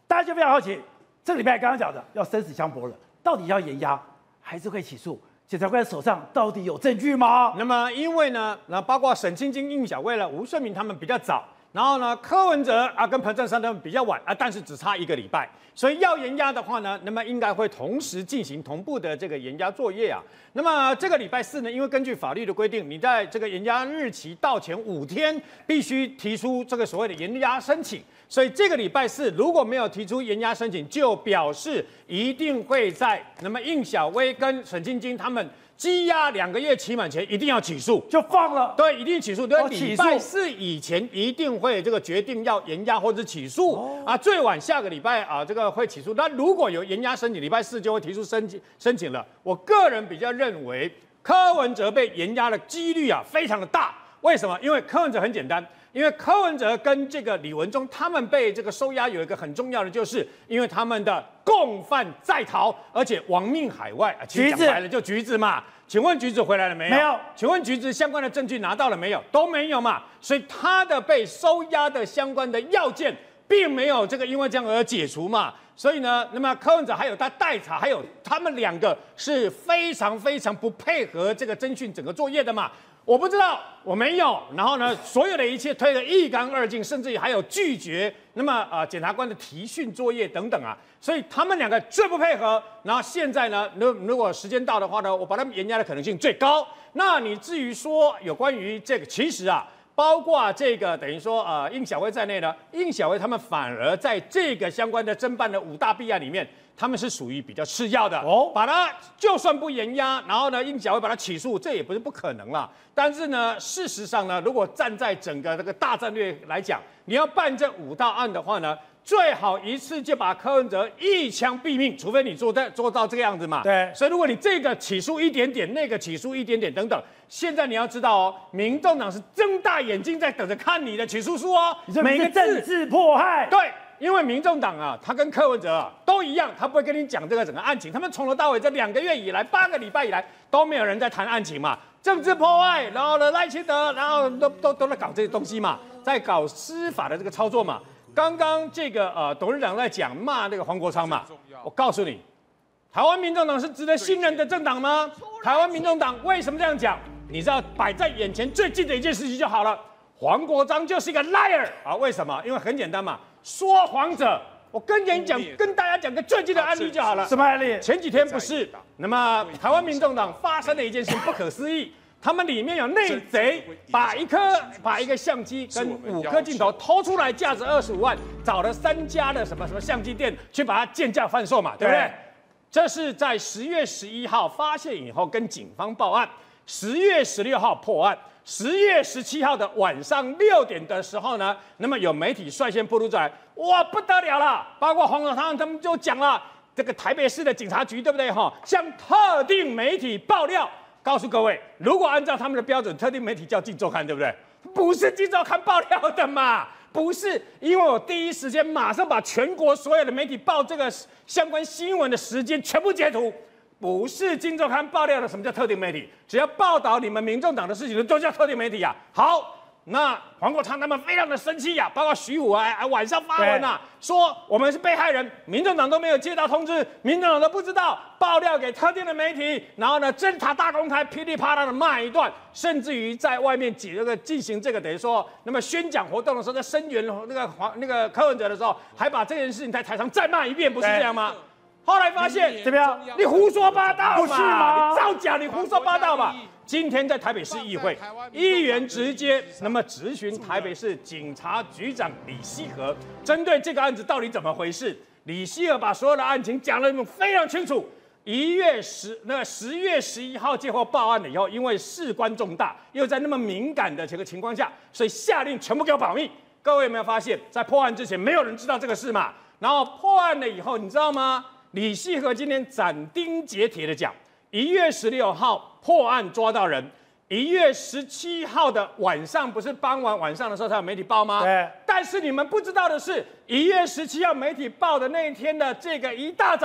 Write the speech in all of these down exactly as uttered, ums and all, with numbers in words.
大家就非常好奇，这个礼拜刚刚讲的要生死相搏了，到底要延押还是会起诉？检察官手上到底有证据吗？ 那么因为呢，那包括沈清金、应晓薇了、吴顺明他们比较早，然后呢，柯文哲啊跟彭正山他们比较晚啊，但是只差一个礼拜，所以要延押的话呢，那么应该会同时进行同步的这个延押作业啊。那么这个礼拜四呢，因为根据法律的规定，你在这个延押日期到前五天必须提出这个所谓的延押申请，所以这个礼拜四如果没有提出延押申请，就表示一定会在那么应晓薇跟沈清金他们羁押两个月期满前一定要起诉， 就放了。 对，一定起诉。对， 哦礼拜四以前一定会这个决定要延押或者起诉、哦、啊，最晚下个礼拜啊，这个会起诉。那如果有延押申请，礼拜四就会提出申请申请了。我个人比较认为柯文哲被延押的几率啊非常的大。为什么？因为柯文哲很简单。因为柯文哲跟这个李文忠他们被这个收押，有一个很重要的，就是因为他们的共犯在逃，而且亡命海外啊。其实讲白了就橘子嘛。请问橘子回来了没有？ 没有。 请问橘子相关的证据拿到了没有？都没有嘛。所以他的被收押的相关的要件，并没有这个因为这样而解除嘛。所以呢，那么柯文哲还有他代查，还有他们两个是非常非常不配合这个侦讯整个作业的嘛。我不知道，我没有。然后呢，所有的一切推得一干二净，甚至于还有拒绝那么呃检察官的提讯作业等等啊。所以他们两个最不配合。然后现在呢，如如果时间到的话呢，我把他们延押的可能性最高。那你至于说有关于这个，其实啊，包括这个等于说呃应晓薇在内呢，应晓薇他们反而在这个相关的侦办的五大弊案里面，他们是属于比较次要的哦，把它就算不延押，然后呢，应晓薇把它起诉，这也不是不可能啦。但是呢，事实上呢，如果站在整个这个大战略来讲，你要办这五大案的话呢，最好一次就把柯文哲一枪毙命，除非你做到做到这个样子嘛。 对， 所以如果你这个起诉一点点，那个起诉一点点等等，现在你要知道哦，民众党是睁大眼睛在等着看你的起诉书哦， 每个政治迫害。 对。因为民众党啊，他跟柯文哲啊都一样，他不会跟你讲这个整个案情。他们从头到尾这两个月以来，八个礼拜以来都没有人在谈案情嘛，政治迫害，然后呢赖清德，然后都都都在搞这些东西嘛，在搞司法的这个操作嘛。刚刚这个呃董事长在讲骂那个黄国昌嘛，我告诉你，台湾民众党是值得信任的政党吗？台湾民众党为什么这样讲？你知道摆在眼前最近的一件事情就好了。黄国昌就是一个 liar 啊！为什么？因为很简单嘛，说谎者。我跟你讲，跟大家讲个最近的案例就好了。 什么案例？ 前几天不是，那么台湾民众党发生了一件事情不可思议，他们里面有内贼把一颗把一个相机跟五颗镜头偷出来，价值二十五万，找了三家的什么什么相机店去把它贱价贩售嘛，对不对？这是在十月十一号发现以后，跟警方报案，十月十六号破案。十月十七号的晚上六点的时候呢，那么有媒体率先披露出来，哇，不得了了！包括黄国昌他们就讲了，这个台北市的警察局对不对哈？向特定媒体爆料，告诉各位，如果按照他们的标准，特定媒体叫《镜周刊》对不对？不是《镜周刊》爆料的嘛？不是，因为我第一时间马上把全国所有的媒体报这个相关新闻的时间全部截图。不是《镜周刊》爆料的，什么叫特定媒体？只要报道你们民众党的事情的，都叫特定媒体啊。好，那黄国昌他们非常的生气呀、啊，包括徐武啊，晚上发文啊，说我们是被害人，民众党都没有接到通知，民众党都不知道，爆料给特定的媒体，然后呢，侦查大公开，噼里啪啦的骂一段，甚至于在外面几个进行这个等于说，那么宣讲活动的时候，在声援那个黄那个柯文哲的时候，还把这件事情在台上再骂一遍，不是这样吗？后来发现怎么样？ 你胡说八道嘛！ 不是吗？ 你造假，你胡说八道嘛！今天在台北市议会，议员直接那么质询台北市警察局长李希和，针对这个案子到底怎么回事？李希和把所有的案情讲得非常清楚。一月十那十月十一号接获报案了以后，因为事关重大，又在那么敏感的这个情况下，所以下令全部给我保密。各位有没有发现，在破案之前没有人知道这个事嘛？然后破案了以后，你知道吗？李希和今天斩钉截铁的讲，一月十六号破案抓到人，一月十七号的晚上不是傍晚晚上的时候才有媒体报吗？ 对。 但是你们不知道的是，一月十七号媒体报的那一天的这个一大早，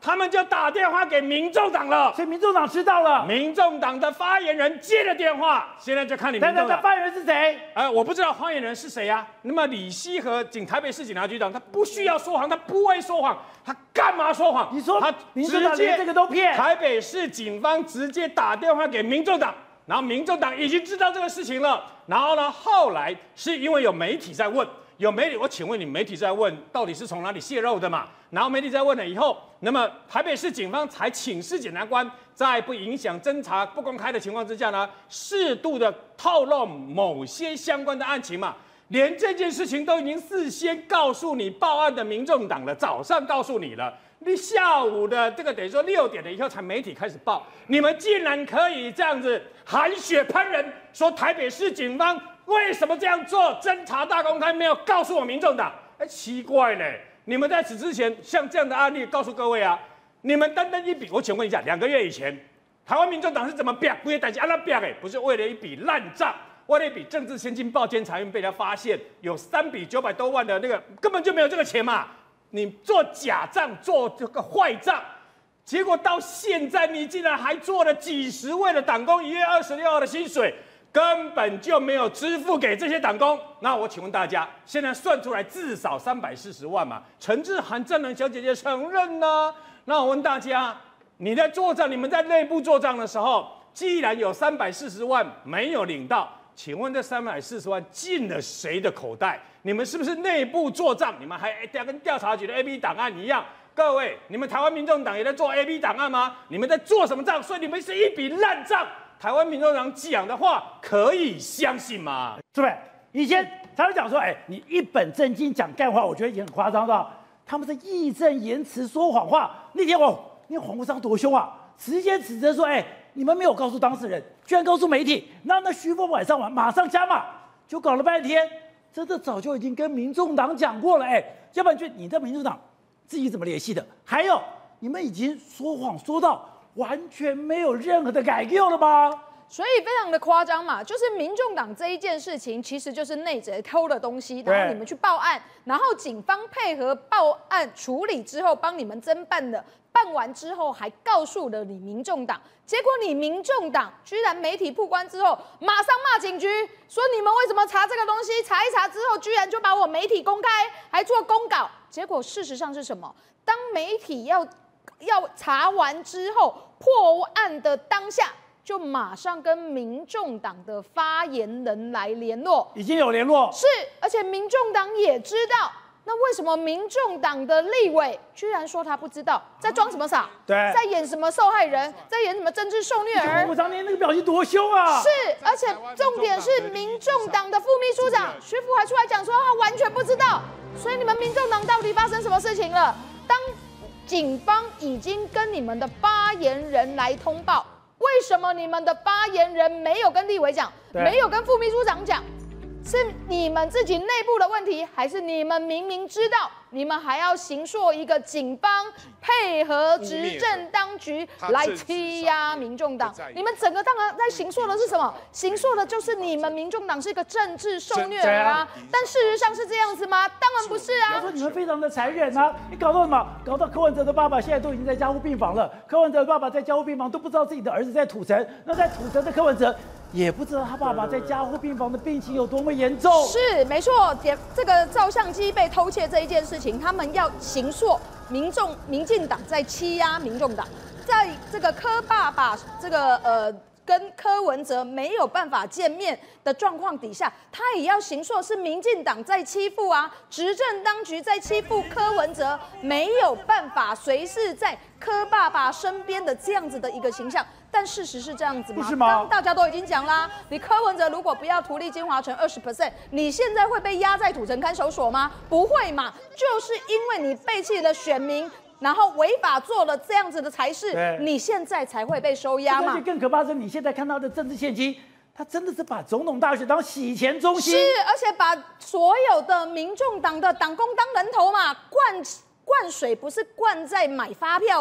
他们就打电话给民众党了。 所以民众党知道了。 民众党的发言人接了电话，现在就看你民众党。 但发言人是谁？ 呃，我不知道发言人是谁呀、啊。那么李希和警台北市警察局长，他不需要说谎，他不会说谎，他干嘛说谎？ 你说他民众党连这个都骗？ 台北市警方直接打电话给民众党。然后民众党已经知道这个事情了，然后呢，后来是因为有媒体在问，有媒体，我请问你，媒体在问到底是从哪里泄露的嘛？然后媒体在问了以后，那么台北市警方才请示检察官，在不影响侦查、不公开的情况之下呢，适度的透露某些相关的案情嘛。连这件事情都已经事先告诉你报案的民众党了，早上告诉你了。你下午的这个等于说六点了以后才媒体开始报，你们竟然可以这样子含血喷人，说台北市警方为什么这样做？侦查大公开没有告诉我民众党，哎，奇怪嘞！你们在此之前像这样的案例，告诉各位啊，你们单单一笔，我请问一下，两个月以前，台湾民众党是怎么变？不会大家按那变哎，不是为了一笔烂账，为了一笔政治现金报监察院被他发现有三笔九百多万的那个，根本就没有这个钱嘛。你做假账，做这个坏账，结果到现在你竟然还做了几十位的党工一月二十六号的薪水，根本就没有支付给这些党工。那我请问大家，现在算出来至少三百四十万嘛？陈志涵、郑能小姐姐承认呢。那我问大家，你在做账，你们在内部做账的时候，既然有三百四十万没有领到，请问这三百四十万进了谁的口袋？你们是不是内部做账？你们还跟调查局的 A B 档案一样？各位，你们台湾民众党也在做 A B 档案吗？你们在做什么账？所以你们是一笔烂账。台湾民众党讲的话可以相信吗？ 是不是？以前他们讲说，哎，你一本正经讲干话，我觉得也很夸张的。他们是义正言辞说谎话。那天哦，那黄国昌多凶啊，直接指责说，哎，你们没有告诉当事人，居然告诉媒体。那那徐峰晚上晚马上加码，就搞了半天。真的早就已经跟民众党讲过了，哎，要不然就你的民众党自己怎么联系的？还有，你们已经说谎说到完全没有任何的改革了吗？ 所以非常的夸张嘛，就是民众党这一件事情，其实就是内贼偷了东西，然后你们去报案，然后警方配合报案处理之后，帮你们侦办的。办完之后还告诉了你民众党，结果你民众党居然媒体曝光之后，马上骂警局，说你们为什么查这个东西？查一查之后，居然就把我媒体公开，还做公稿。结果事实上是什么？当媒体要要查完之后，破案的当下，就马上跟民众党的发言人来联络， 已经有联络， 是，而且民众党也知道。那为什么民众党的立委居然说他不知道，在装什么傻？ 对， 在演什么受害人，在演什么政治受虐儿？ 我当年那个表情多凶啊！ 是，而且重点是民众党的副秘书长徐福还出来讲说他完全不知道。所以你们民众党到底发生什么事情了？当警方已经跟你们的发言人来通报，为什么你们的发言人没有跟立委讲，没有跟副秘书长讲？是你们自己内部的问题，还是你们明明知道，你们还要行塑一个警方配合执政当局来欺压民众党？你们整个当然在行塑的是什么？行塑的就是你们民众党是一个政治受虐儿啊！但事实上是这样子吗？当然不是啊！ 我说你们非常的残忍啊！你搞到什么？搞到柯文哲的爸爸现在都已经在加护病房了。柯文哲的爸爸在加护病房都不知道自己的儿子在土城，那在土城的柯文哲也不知道他爸爸在加护病房的病情有多么严重。 是没错，这个照相机被偷窃这一件事情，他们要行塑民众民进党在欺压民众党，在这个柯爸爸这个呃跟柯文哲没有办法见面的状况底下，他也要行塑是民进党在欺负啊，执政当局在欺负柯文哲，没有办法随时在柯爸爸身边的这样子的一个形象。但事实是这样子吗？ 不是吗？ 刚大家都已经讲啦，你柯文哲如果不要图利金华城二十 percent， 你现在会被压在土城看守所吗？不会嘛，就是因为你背弃了选民，然后违法做了这样子的才是，你现在才会被收押嘛。 而且更可怕的是，你现在看到的政治现金，他真的是把总统大学当洗钱中心， 是，而且把所有的民众党的党工当人头嘛，灌灌水不是灌在买发票，哎，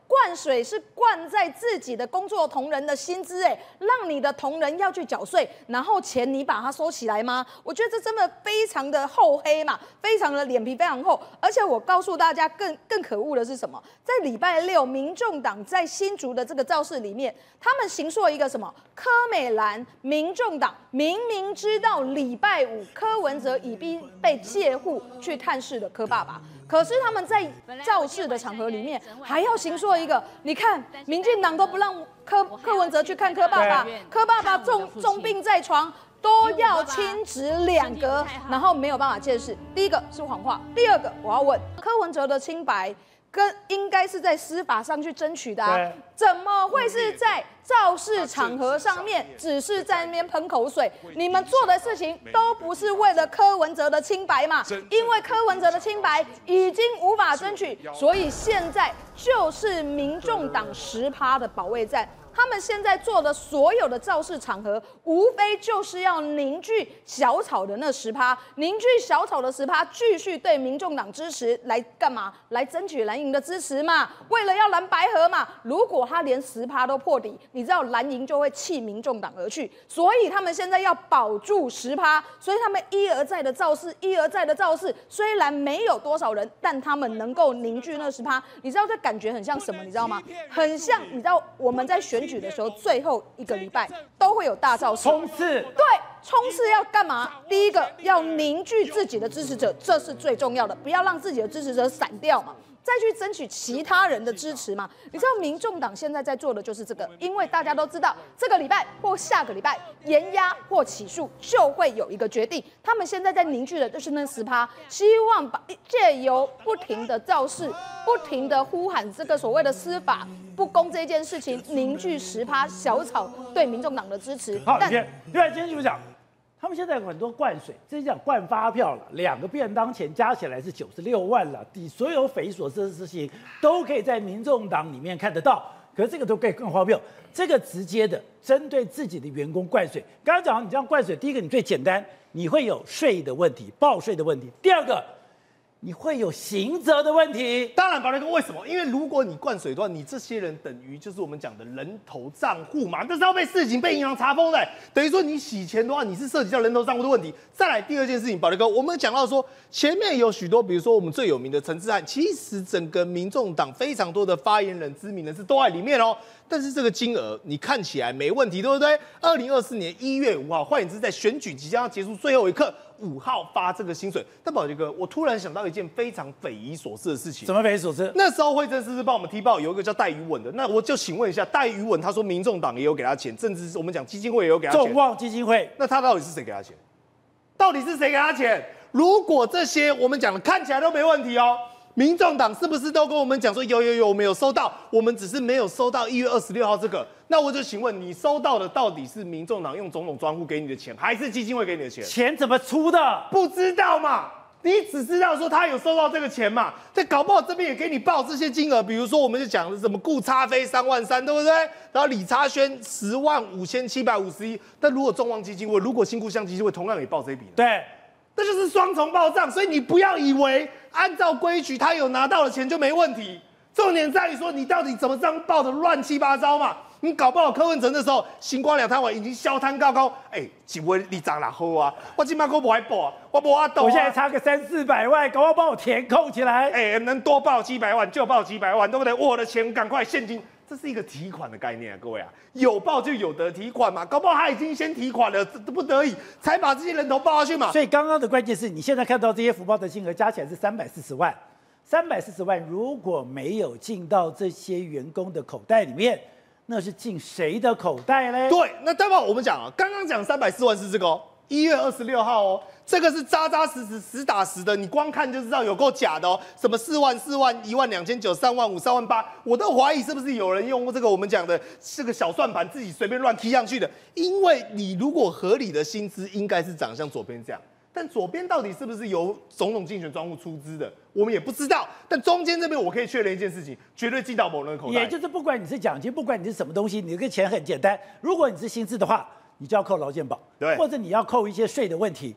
灌水是灌在自己的工作同仁的薪资，哎，让你的同仁要去缴税，然后钱你把它收起来吗？我觉得这真的非常的厚黑嘛，非常的脸皮非常厚。而且我告诉大家更更可恶的是什么？在礼拜六，民众党在新竹的这个造势里面，他们行说一个什么？柯美兰、民众党明明知道礼拜五柯文哲已经被借户去探视的柯爸爸。可是他们在造势的场合里面还要行说一个，你看民进党都不让柯柯文哲去看柯爸爸，柯爸爸重重病在床，都要亲子两隔，然后没有办法见识。第一个是谎话，第二个我要问柯文哲的清白。跟应该是在司法上去争取的啊，怎么会是在造势场合上面，只是在那边喷口水？你们做的事情都不是为了柯文哲的清白嘛？因为柯文哲的清白已经无法争取，所以现在就是民众党十趴的保卫战。他们现在做的所有的造势场合，无非就是要凝聚小草的那十趴，凝聚小草的十趴，继续对民众党支持来干嘛？来争取蓝营的支持嘛？为了要蓝白合嘛？如果他连十趴都破底，你知道蓝营就会弃民众党而去。所以他们现在要保住十趴，所以他们一而再的造势，一而再的造势，虽然没有多少人，但他们能够凝聚那十趴。你知道这感觉很像什么？你知道吗？很像你知道我们在选举的时候，最后一个礼拜都会有大造势冲刺， 对，冲刺要干嘛？第一个要凝聚自己的支持者，这是最重要的，不要让自己的支持者散掉嘛。再去争取其他人的支持嘛？你知道民众党现在在做的就是这个，因为大家都知道这个礼拜或下个礼拜延押或起诉就会有一个决定，他们现在在凝聚的就是那十趴，希望把借由不停的造势、不停的呼喊这个所谓的司法不公这件事情，凝聚十趴小草对民众党的支持。 好，李健，另外今天就讲。他们现在有很多灌水，这讲灌发票了，两个便当钱加起来是九十六万了，抵所有匪夷所思的事情都可以在民众党里面看得到。可是这个都可以更荒谬，这个直接的针对自己的员工灌水。刚刚讲你这样灌水，第一个你最简单，你会有税的问题、报税的问题；第二个，你会有刑责的问题。 当然，宝雷哥为什么？因为如果你灌水的话，你这些人等于就是我们讲的人头账户嘛，这是要被事情被银行查封的。等于说你洗钱的话，你是涉及到人头账户的问题。再来第二件事情，宝雷哥，我们讲到说前面有许多，比如说我们最有名的陈志汉，其实整个民众党非常多的发言人、知名人士都在里面哦。但是这个金额你看起来没问题，对不对？二零二四年一月五号，换言之，在选举即将要结束最后一刻。五号发这个薪水，但宝杰哥，我突然想到一件非常匪夷所思的事情。 什么匪夷所思？ 那时候惠政司是帮我们踢爆有一个叫戴宇稳的，那我就请问一下，戴宇稳他说民众党也有给他钱，政治我们讲基金会也有给他钱， 众望基金会， 那他到底是谁给他钱？到底是谁给他钱？如果这些我们讲的看起来都没问题哦。民众党是不是都跟我们讲说有有有，我们有收到，我们只是没有收到一月二十六号这个？那我就请问你收到的到底是民众党用总统专户给你的钱，还是基金会给你的钱？ 钱怎么出的？ 不知道嘛？你只知道说他有收到这个钱嘛？这搞不好这边也给你报这些金额，比如说我们就讲的什么顾差飞三万三，对不对？然后李差轩十万五千七百五十一，但如果众望基金会，如果新故乡基金会同样也报这一笔呢？ 对。 这就是双重报账，所以你不要以为按照规矩他有拿到的钱就没问题。重点在于说你到底怎么这样报的乱七八糟嘛？你搞不好柯文哲那时候星光两摊完已经消摊高高，哎、欸，几位你涨了好啊？我今麦我不还报啊，我不阿斗啊。 我现在差个三四百万，搞不好帮我填扣起来。 哎、欸，能多报几百万就报几百万，对不对？我的钱赶快现金。这是一个提款的概念啊，各位啊，有报就有得提款嘛，搞不好他已经先提款了，不得已才把这些人头报下去嘛。 所以刚刚的关键是你现在看到这些福报的金额加起来是三百四十万，三百四十万如果没有进到这些员工的口袋里面，那是进谁的口袋呢？ 对，那代表我们讲啊，刚刚讲三百四万是这个哦，一月二十六号哦。这个是扎扎实实、实打实的，你光看就知道有够假的哦。什么四万、四万、一万两千九、三万五、三万八，我都怀疑是不是有人用这个我们讲的这个小算盘自己随便乱踢上去的。因为你如果合理的薪资应该是长像左边这样，但左边到底是不是由总统竞选专户出资的，我们也不知道。但中间这边我可以确认一件事情，绝对进到某人的口袋。 也就是不管你是奖金，不管你是什么东西，你这个钱很简单。如果你是薪资的话，你就要扣劳健保， 对， 或者你要扣一些税的问题。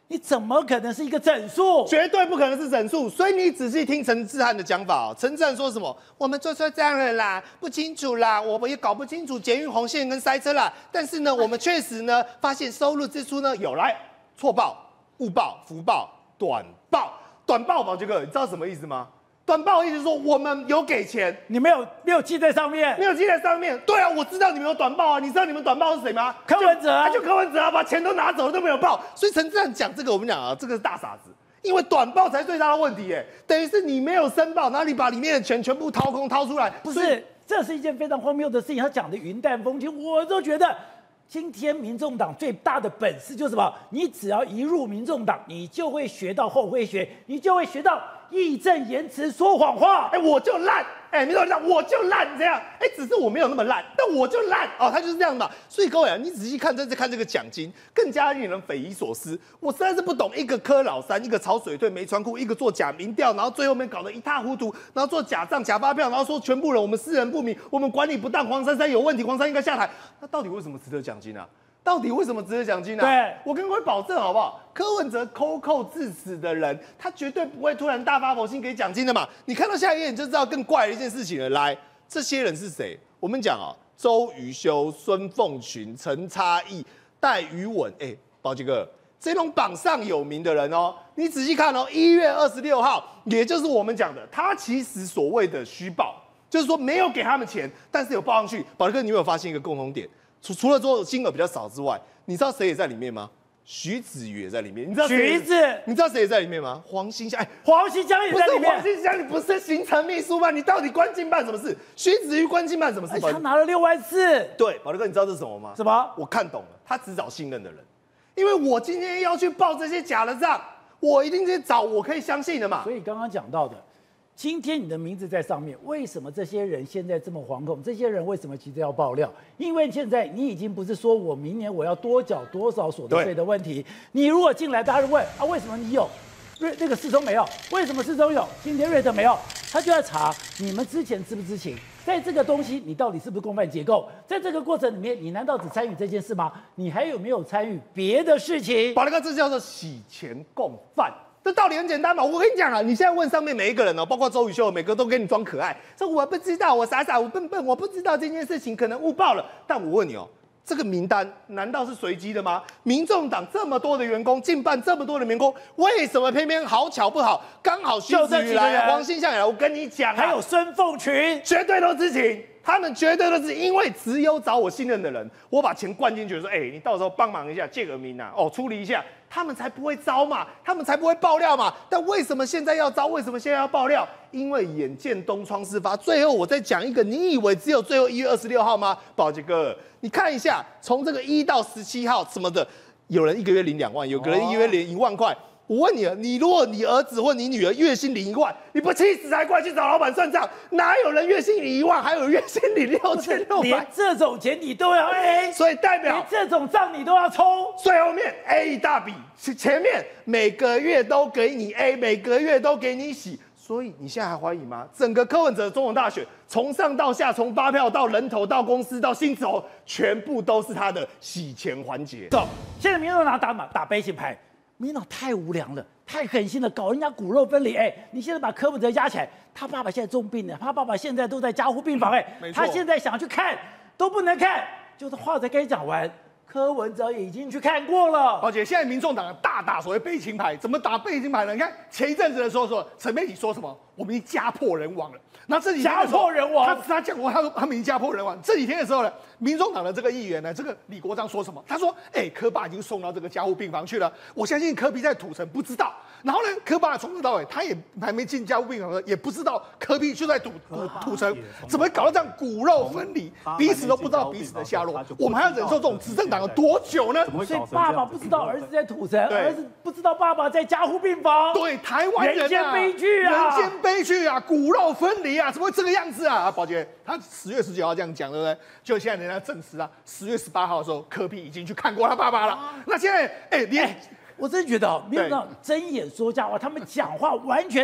你怎么可能是一个整数？ 绝对不可能是整数。所以你仔细听陈志汉的讲法哦，陈志汉说什么？我们做错账了啦，不清楚啦，我们也搞不清楚捷运红线跟塞车啦。但是呢，我们确实呢发现收入支出呢有来错报、误报、福报、短报、短报。宝杰哥，你知道什么意思吗？短报意思是说我们有给钱， 你没有没有记在上面， 没有记在上面。对啊，我知道你们有短报啊，你知道你们短报是谁吗？ 柯文哲啊， 就柯文哲啊，把钱都拿走了都没有报。所以陈志汉讲这个，我们讲啊，这个是大傻子，因为短报才是最大的问题耶，等于是你没有申报，然后你把里面的钱全部掏空掏出来， 不是，这是一件非常荒谬的事情。他讲的云淡风轻，我都觉得。今天民众党最大的本事就是什么？你只要一入民众党，你就会学到后会学，你就会学到义正言辞说谎话。 哎，我就烂，哎，民众党我就烂这样，哎，只是我没有那么烂，但我就烂哦，他就是这样嘛。所以各位啊，你仔细看，这次看这个奖金，更加令人匪夷所思。我实在是不懂，一个柯老三，一个炒水退没穿裤，一个做假民调，然后最后面搞得一塌糊涂，然后做假账、假发票，然后说全部人我们私人不明，我们管理不当，黄珊珊有问题，黄珊应该下台。那到底为什么值得奖金啊？到底为什么值得奖金呢、啊？ 对， 我跟各位保证好不好？柯文哲抠扣致死的人，他绝对不会突然大发佛心给奖金的嘛。你看到下一页你就知道更怪的一件事情了。来，这些人是谁？我们讲啊，周瑜修、孙凤群、陈差义、戴宇文，哎、欸，宝杰哥，这种榜上有名的人哦，你仔细看哦，一月二十六号，也就是我们讲的，他其实所谓的虚报，就是说没有给他们钱，但是有报上去。宝杰哥，你有没有发现一个共同点？除除了说金额比较少之外，你知道谁也在里面吗？徐子瑜也在里面。你知道徐子， 你知道谁也在里面吗？黄欣香，哎， 黄欣香也在里面。 黄欣香，你不是行程秘书吗？你到底关进办什么事？徐子瑜关进办什么事？ 他拿了六万四。 对，宝德哥，你知道这是什么吗？ 什么？ 我看懂了，他只找信任的人，因为我今天要去报这些假的账，我一定去找我可以相信的嘛。 所以刚刚讲到的。今天你的名字在上面，为什么这些人现在这么惶恐？这些人为什么急着要爆料？因为现在你已经不是说我明年我要多缴多少所得税的问题。你如果进来，大家就问啊，为什么你有，瑞那个世聪没有？为什么世聪有，今天瑞德没有？他就要查你们之前知不知情？在这个东西，你到底是不是共犯结构？在这个过程里面，你难道只参与这件事吗？你还有没有参与别的事情？ 宝德哥，这叫做洗钱共犯。这道理很简单嘛，我跟你讲啊，你现在问上面每一个人哦，包括周宇修，每个都给你装可爱，说我不知道，我傻傻，我笨笨，我不知道这件事情可能误报了。但我问你哦，这个名单难道是随机的吗？民众党这么多的员工，近办这么多的员工，为什么偏偏好巧不好，刚好徐子瑜来，黄欣香也来？我跟你讲、啊， 还有孙凤群， 绝对都知情。他们绝对都是因为只有找我信任的人，我把钱灌进去，说，哎、欸，你到时候帮忙一下，借个名啊，哦，处理一下，他们才不会招嘛，他们才不会爆料嘛。但为什么现在要招？为什么现在要爆料？因为眼见东窗事发。最后我再讲一个，你以为只有最后一月二十六号吗？宝杰哥，你看一下，从这个一到十七号什么的，有人一个月领两万，有个人一个月领一万块。我问你了，你如果你儿子或你女儿月薪领一万，你不气死才怪去找老板算账？哪有人月薪领一万，还有月薪领六千六百？ 连这种钱你都要 A， 所以代表连这种账你都要抽。 最后面 A 一大笔，前面每个月都给你 A， 每个月都给你洗。所以你现在还怀疑吗？整个柯文哲总统大选，从上到下，从发票到人头到公司到薪资，全部都是他的洗钱环节。 走，现在民众党打打打悲情牌。民进党太无良了，太狠心了，搞人家骨肉分离。哎，你现在把柯文哲压起来，他爸爸现在重病了，他爸爸现在都在加护病房。哎，他现在想去看都不能看，就是话才刚讲完，柯文哲已经去看过了。 而且现在民众党大打所谓悲情牌，怎么打悲情牌呢？你看前一阵子的时候说陈媒体说什么，我们已经家破人亡了。那这几天家破人亡， 他他讲过，他说他们已经家破人亡。这几天的时候呢，民众党的这个议员呢，这个李国章说什么？他说：“哎、欸，柯爸已经送到这个加护病房去了。我相信柯 P 在土城不知道。然后呢，柯爸从头到尾他也还没进加护病房，也不知道柯 P 就在土土土城，怎么会搞到这样骨肉分离，彼此都不知道彼此的下落？我们还要忍受这种执政党有多久呢？ 所以爸爸不知道儿子在土城，儿子不知道爸爸在加护病房。 对，台湾人、啊、 人间悲剧啊， 人间悲剧啊，骨肉分离啊，怎么会这个样子啊？宝杰，他十月十九号这样讲，对不对？就现在人家证实啊，十月十八号的时候，柯 P 已经去看过他爸爸了。啊、那现在，哎、欸，连、欸、 我真的觉得，民众党睁眼说瞎话，他们讲话完全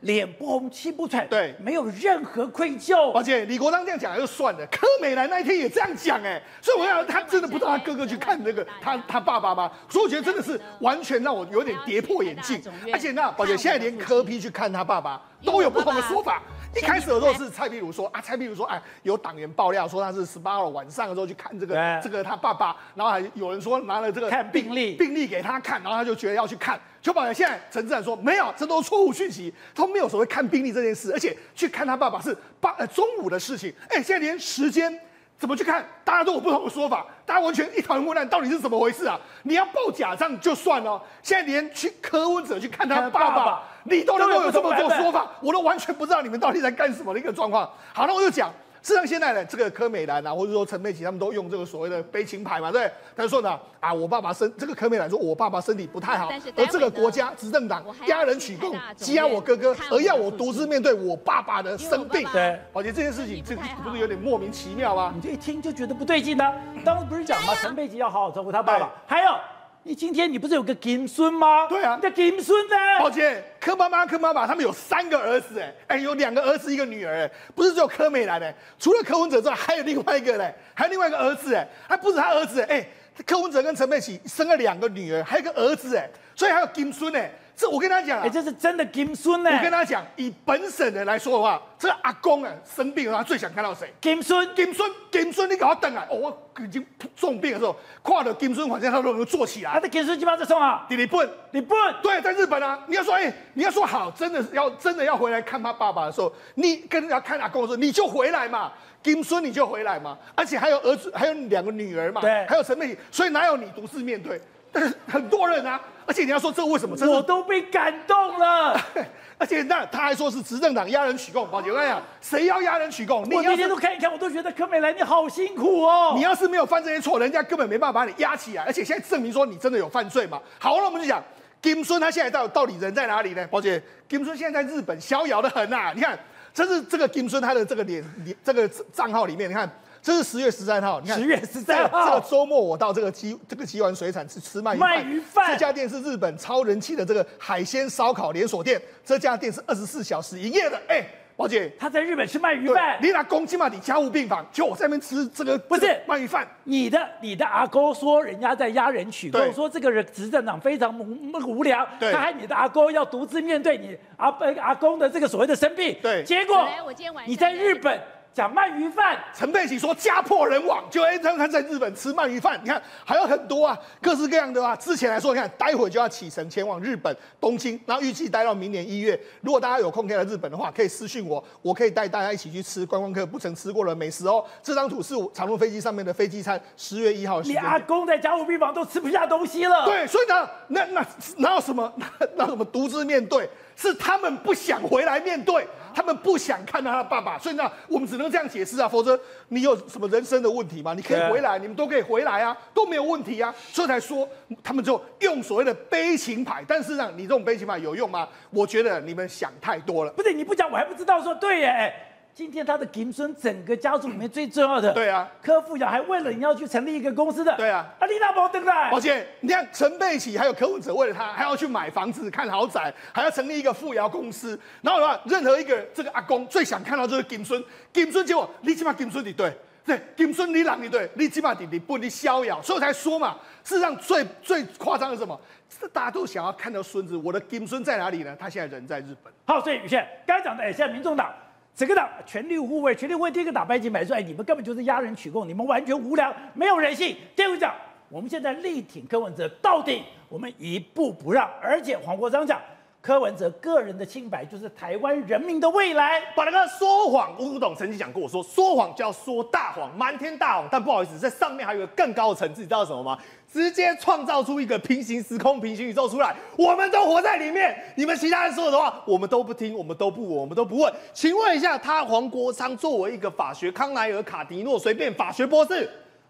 脸不红气不喘， 对没有任何愧疚。 而且李国章这样讲就算了，柯美兰那一天也这样讲哎，所以我想他真的不知道他哥哥去看那个他他爸爸吗？所以我觉得真的是完全让我有点跌破眼镜。而且那宝姐现在连柯 P 去看他爸爸都有不同的说法。一开始的时候是蔡壁如说啊，蔡壁如说哎，有党员爆料说他是十八号晚上的时候去看这个这个他爸爸，然后还有人说拿了这个看病历病历给他看，然后他就觉得要去看。就宝现在陈志远说没有，这都是错误讯息，他没有所谓看病历这件事，而且去看他爸爸是八呃中午的事情。哎，现在连时间怎么去看，大家都有不同的说法，大家完全一团混乱，到底是怎么回事啊？你要报假账就算了，现在连去柯文哲去看他爸爸，爸爸你都能够有这么多说法，我都完全不知道你们到底在干什么的一个状况。好，那我就讲。事实上，现在呢，这个柯美兰啊，或者说陈佩琪，他们都用这个所谓的悲情牌嘛，对不对？他就说呢，啊，我爸爸身这个柯美兰说，我爸爸身体不太好，而这个国家执政党压人取供，羁押我哥哥，而要我独自面对我爸爸的生病。 对， 我觉得这件事情，这不是有点莫名其妙吗？ 你这一听就觉得不对劲的。当时不是讲吗？陈佩琪要好好照顾他爸爸，还有。你今天你不是有个金孙吗？ 对啊， 你的金孙呢？ 抱歉，柯妈妈、柯妈妈他们有三个儿子，哎，哎，有两个儿子，一个女儿，哎，不是只有柯美兰，哎，除了柯文哲之外，还有另外一个嘞，还有另外一个儿子，哎，还不止他儿子，哎，柯文哲跟陈佩琪生了两个女儿，还有一个儿子，哎，所以还有金孙，哎。这我跟他讲啊， 哎，这是真的金孙呢。 我跟他讲，以本省人来说的话，这个阿公啊生病了，他最想看到谁？ 金孙， 金孙，金孙，你给我等来！哦，我已经重病的时候，跨了金孙好像他都能坐起来。 他的金孙基本上在送啊， 日本， 日本， 对，在日本啊。你要说，哎，你要说好，真的要真的要回来看他爸爸的时候，你跟人家看阿公的时候，你就回来嘛。金孙你就回来嘛，而且还有儿子，还有两个女儿嘛， 对， 还有陈佩琪，所以哪有你独自面对？但是很多人啊，而且你要说这为什么？ 我都被感动了。 而且那他还说是执政党压人取供，宝姐我跟你讲，谁要压人取供？ 我那天都看一看，我都觉得柯美兰你好辛苦哦。 你要是没有犯这些错，人家根本没办法把你压起来，而且现在证明说你真的有犯罪嘛。好，那我们就讲金孙他现在到到底人在哪里呢？宝姐，金孙现在在日本逍遥的很啊，你看。这是这个金孙他的这个脸脸这个账号里面，你看，这是十月十三号，你看十月十三号， 这个周末我到这个基这个基丸水产吃吃鳗鱼鳗鱼饭， 这家店是日本超人气的这个海鲜烧烤连锁店，这家店是二十四小时营业的，哎。宝姐， 他在日本吃鳗鱼饭， 你拿公鸡嘛？你家务病房，就我在那边吃这个不是鳗鱼饭。 你的你的阿公说人家在压人取供，说这个人执政党非常无聊，他害你的阿公要独自面对你阿阿公的这个所谓的生病， 对， 结果你在日本。讲鳗鱼饭， 陈佩琪说家破人亡，就哎，他他在日本吃鳗鱼饭，你看还有很多啊，各式各样的啊。之前来说，你看待会就要启程前往日本东京，然后预计待到明年一月。如果大家有空可以来日本的话，可以私讯我，我可以带大家一起去吃观光客不曾吃过的美食哦。这张图是我长荣飞机上面的飞机餐，十月一号的时间。 你阿公在家务病房都吃不下东西了。 对，所以呢，那那哪有什么那什么独自面对？是他们不想回来面对，他们不想看到他的爸爸，所以呢，我们只能这样解释啊，否则你有什么人生的问题吗？你可以回来，你们都可以回来啊，都没有问题啊，所以才说他们就用所谓的悲情牌，但是呢，你这种悲情牌有用吗？我觉得你们想太多了。 不是你不讲，我还不知道说对耶。今天他的金孙整个家族里面最重要的， 对啊， 柯富阳还为了你要去成立一个公司的， 对啊， 啊，你哪没登来？ 而且你看陈佩琪还有柯文哲为了他还要去买房子、看豪宅，还要成立一个富瑶公司，然后的话，任何一个这个阿公最想看到就是金孙，金孙结果你起码金孙你对。对，金孙你让你对，你起码你你不你逍遥，所以我才说嘛。事实上最最夸张的是什么？这大家都想要看到孙子，我的金孙在哪里呢？他现在人在日本。 好，所以宇轩刚才讲的，哎，现在民众党。整个党全力护卫，全力护卫。第一个打白金牌说，哎，你们根本就是压人取供，你们完全无良，没有人性。第二个讲，我们现在力挺柯文哲到底，我们一步不让。而且黄国昌讲，柯文哲个人的清白就是台湾人民的未来。 把那个说谎，吴董曾经讲过，我说说谎就要说大谎，瞒天大谎。但不好意思，在上面还有一个更高的层次，你知道什么吗？直接创造出一个平行时空、平行宇宙出来，我们都活在里面。你们其他人说的话，我们都不听，我们都不，我们都不问。请问一下，他黄国昌作为一个法学康奈尔卡迪诺随便法学博士，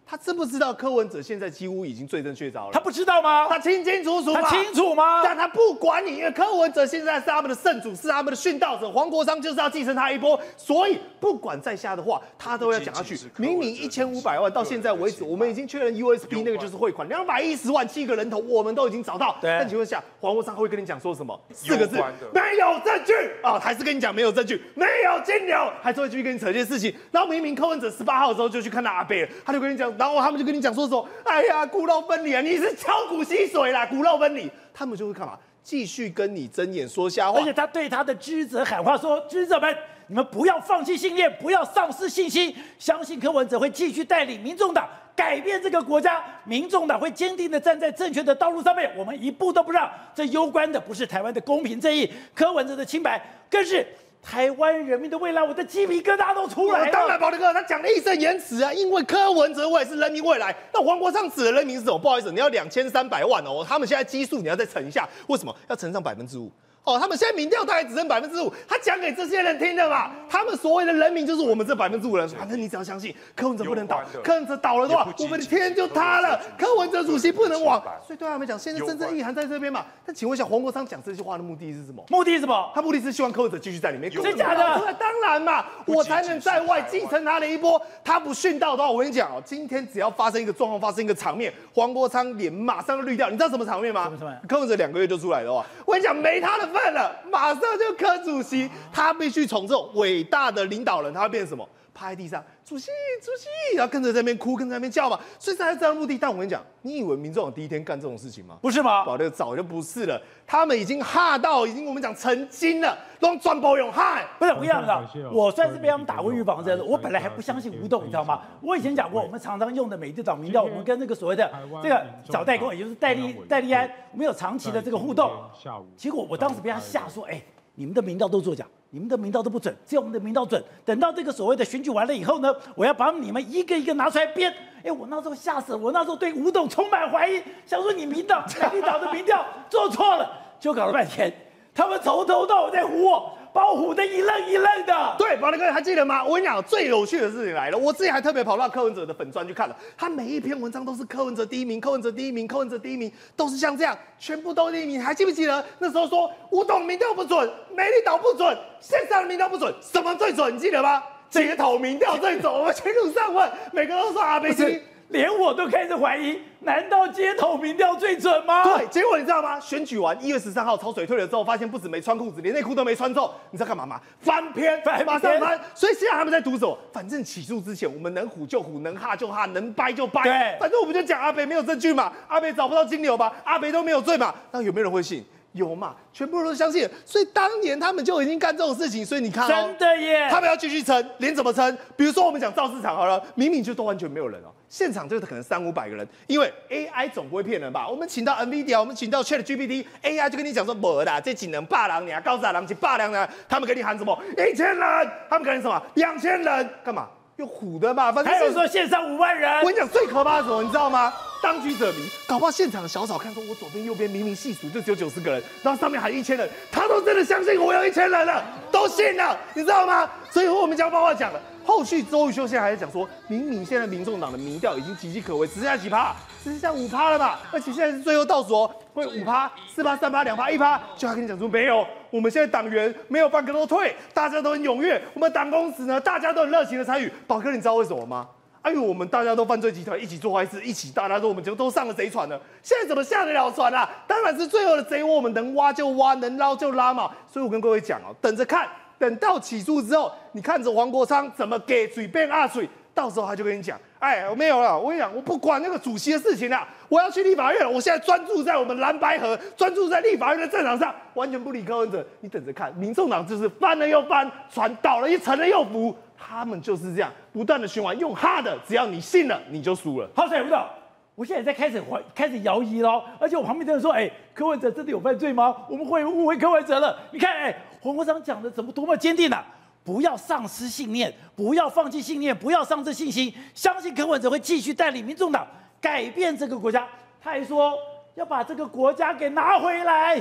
他知不知道柯文哲现在几乎已经罪证确凿了？ 他不知道吗？ 他清清楚楚嘛， 他清楚吗？ 但他不管你，因为柯文哲现在是他们的圣主，是他们的殉道者，黄国昌就是要继承他一波，所以不管在下的话，他都要讲下去。明明一千五百万到现在为止，我们已经确认 U S P 那个就是汇款，两百一十万七个人头，我们都已经找到。但请问下，黄国昌会跟你讲说什么？四个字，没有证据啊，还是跟你讲没有证据，没有金流，还是会继续跟你扯这件事情。然后明明柯文哲十八号的时候就去看到阿贝了，他就跟你讲，然后他们就跟你讲说说，哎呀，骨肉分离啊，你是敲骨吸水啦，骨肉分离，他们就会干嘛？继续跟你睁眼说瞎话。 而且他对他的支持者喊话说：“支持者们，你们不要放弃信念，不要丧失信心，相信柯文哲会继续带领民众党改变这个国家，民众党会坚定的站在正确的道路上面，我们一步都不让。这攸关的不是台湾的公平正义，柯文哲的清白，更是台湾人民的未来。”我的鸡皮疙瘩都出来了。 当然，宝德哥他讲的义正言辞啊，因为柯文哲未来是人民未来。那黄国昌指的人民是什么？不好意思，你要两千三百万哦，他们现在基数你要再乘一下，为什么要乘上百分之五？哦，他们现在民调大概只剩百分之五，他讲给这些人听的嘛。他们所谓的人民就是我们这百分之五人，反正你只要相信柯文哲不能倒，柯文哲倒了的话，我们的天就塌了。柯文哲主席不能亡，所以对他们讲，现在真正意涵在这边嘛。但请问一下，黄国昌讲这句话的目的是什么？ 目的是什么？ 他目的是希望柯文哲继续在里面。 真假的？ 当然嘛，我才能在外继承他的一波。他不殉道的话，我跟你讲哦，今天只要发生一个状况，发生一个场面，黄国昌脸马上就绿掉。你知道什么场面吗？柯文哲两个月就出来的话，我跟你讲，没他的份了，马。马上就柯主席，他必须从这种伟大的领导人，他会变成什么？趴在地上，主席，主席，然后跟着在那边哭，跟着在那边叫嘛，所以才是这样的目的。但我跟你讲，你以为民众党第一天干这种事情吗？ 不是吗？ 宝，这个早就不是了，他们已经哈到，已经我们讲成精了，用转播用哈。 不是，我跟你讲，我算是被他们打过预防针的。我本来还不相信吴董，你知道吗？我以前讲过，我们常常用的美丽岛民调，我们跟这个所谓的这个小代工，也就是戴利戴利安，我们有长期的这个互动。结果我当时被他吓说，哎。你们的民调都作假，你们的民调都不准，只有我们的民调准。等到这个所谓的选举完了以后呢，我要把你们一个一个拿出来编。哎，我那时候吓死了，我那时候对吴董充满怀疑，想说你民调、美丽岛的民调做错了，就搞了半天，他们从头到尾在唬我。把我唬得一愣一愣的。 对，宝德哥还记得吗？我跟你讲，最有趣的事情来了，我自己还特别跑到柯文哲的粉专去看了，他每一篇文章都是柯文哲第一名，柯文哲第一名，柯文哲第一名，都是像这样，全部都第一名。还记不记得那时候说吴董民调不准，美丽岛不准，线上的民调不准，什么最准？你记得吗？街头民调最准。我们去路上问，每个都说阿北基。 连我都开始怀疑，难道街头民调最准吗？ 对，结果你知道吗？选举完一月十三号抄水退了之后，发现不止没穿裤子，连内裤都没穿之后，你知道干嘛吗？翻篇，马上翻。所以现在他们在赌什么？反正起诉之前，我们能唬就唬，能哈就哈，能掰就掰。 对， 反正我们就讲阿北没有证据嘛，阿北找不到金流嘛，阿北都没有罪嘛，那有没有人会信？有嘛？全部人都相信，所以当年他们就已经干这种事情，所以你看、哦， 真的耶， 他们要继续撑，连怎么撑？比如说我们讲造市场好了，明明就都完全没有人哦，现场就可能三五百个人，因为 A I 总不会骗人吧？我们请到 NVIDIA， 我们请到 ChatGPT，A I 就跟你讲说，没啦，这几人霸人呀，高炸人是霸人呢，他们给你喊什么？一千人，他们给你什么？两千人，干嘛？用唬的嘛，反正还有说线上五万人。 我跟你讲，最可怕的是什么，你知道吗？当局者迷，搞不好现场小草看说，我左边右边明明细数就只有九十个人，然后上面喊一千人，他都真的相信我有一千人了，都信了，你知道吗？所以我们讲报告讲了，后续周瑜修现在还在讲说，明明现在民众党的民调已经岌岌可危，只剩下几趴，只剩下五趴了嘛，而且现在是最后倒数哦，会五趴、四趴、三趴、两趴、一趴，就他跟你讲说没有，我们现在党员没有半个都退，大家都很踊跃，我们党公司呢，大家都很热情的参与。宝哥，你知道为什么吗？哎呦，我们大家都犯罪集团，一起做坏事，一起大家都我们就都上了贼船了。现在怎么下得了船啊？当然是最后的贼窝，我们能挖就挖，能捞就拉嘛。所以我跟各位讲哦，等着看，等到起诉之后，你看着黄国昌怎么给嘴变阿嘴，到时候他就跟你讲，哎，我没有了，我跟你讲，我不管那个主席的事情了，我要去立法院了，我现在专注在我们蓝白河，专注在立法院的战场上，完全不理柯文哲。你等着看，民众党就是翻了又翻，船倒了一沉了又浮。他们就是这样不断的循环，用哈的，只要你信了，你就输了。 好，水吴董，我现在在开始怀开始摇疑喽，而且我旁边的人说，哎、欸，柯文哲真的有犯罪吗？我们会误会柯文哲了。你看，哎、欸，黄国昌讲的怎么多么坚定啊！不要丧失信念，不要放弃信念，不要丧失信心，相信柯文哲会继续带领民众党改变这个国家。他还说要把这个国家给拿回来。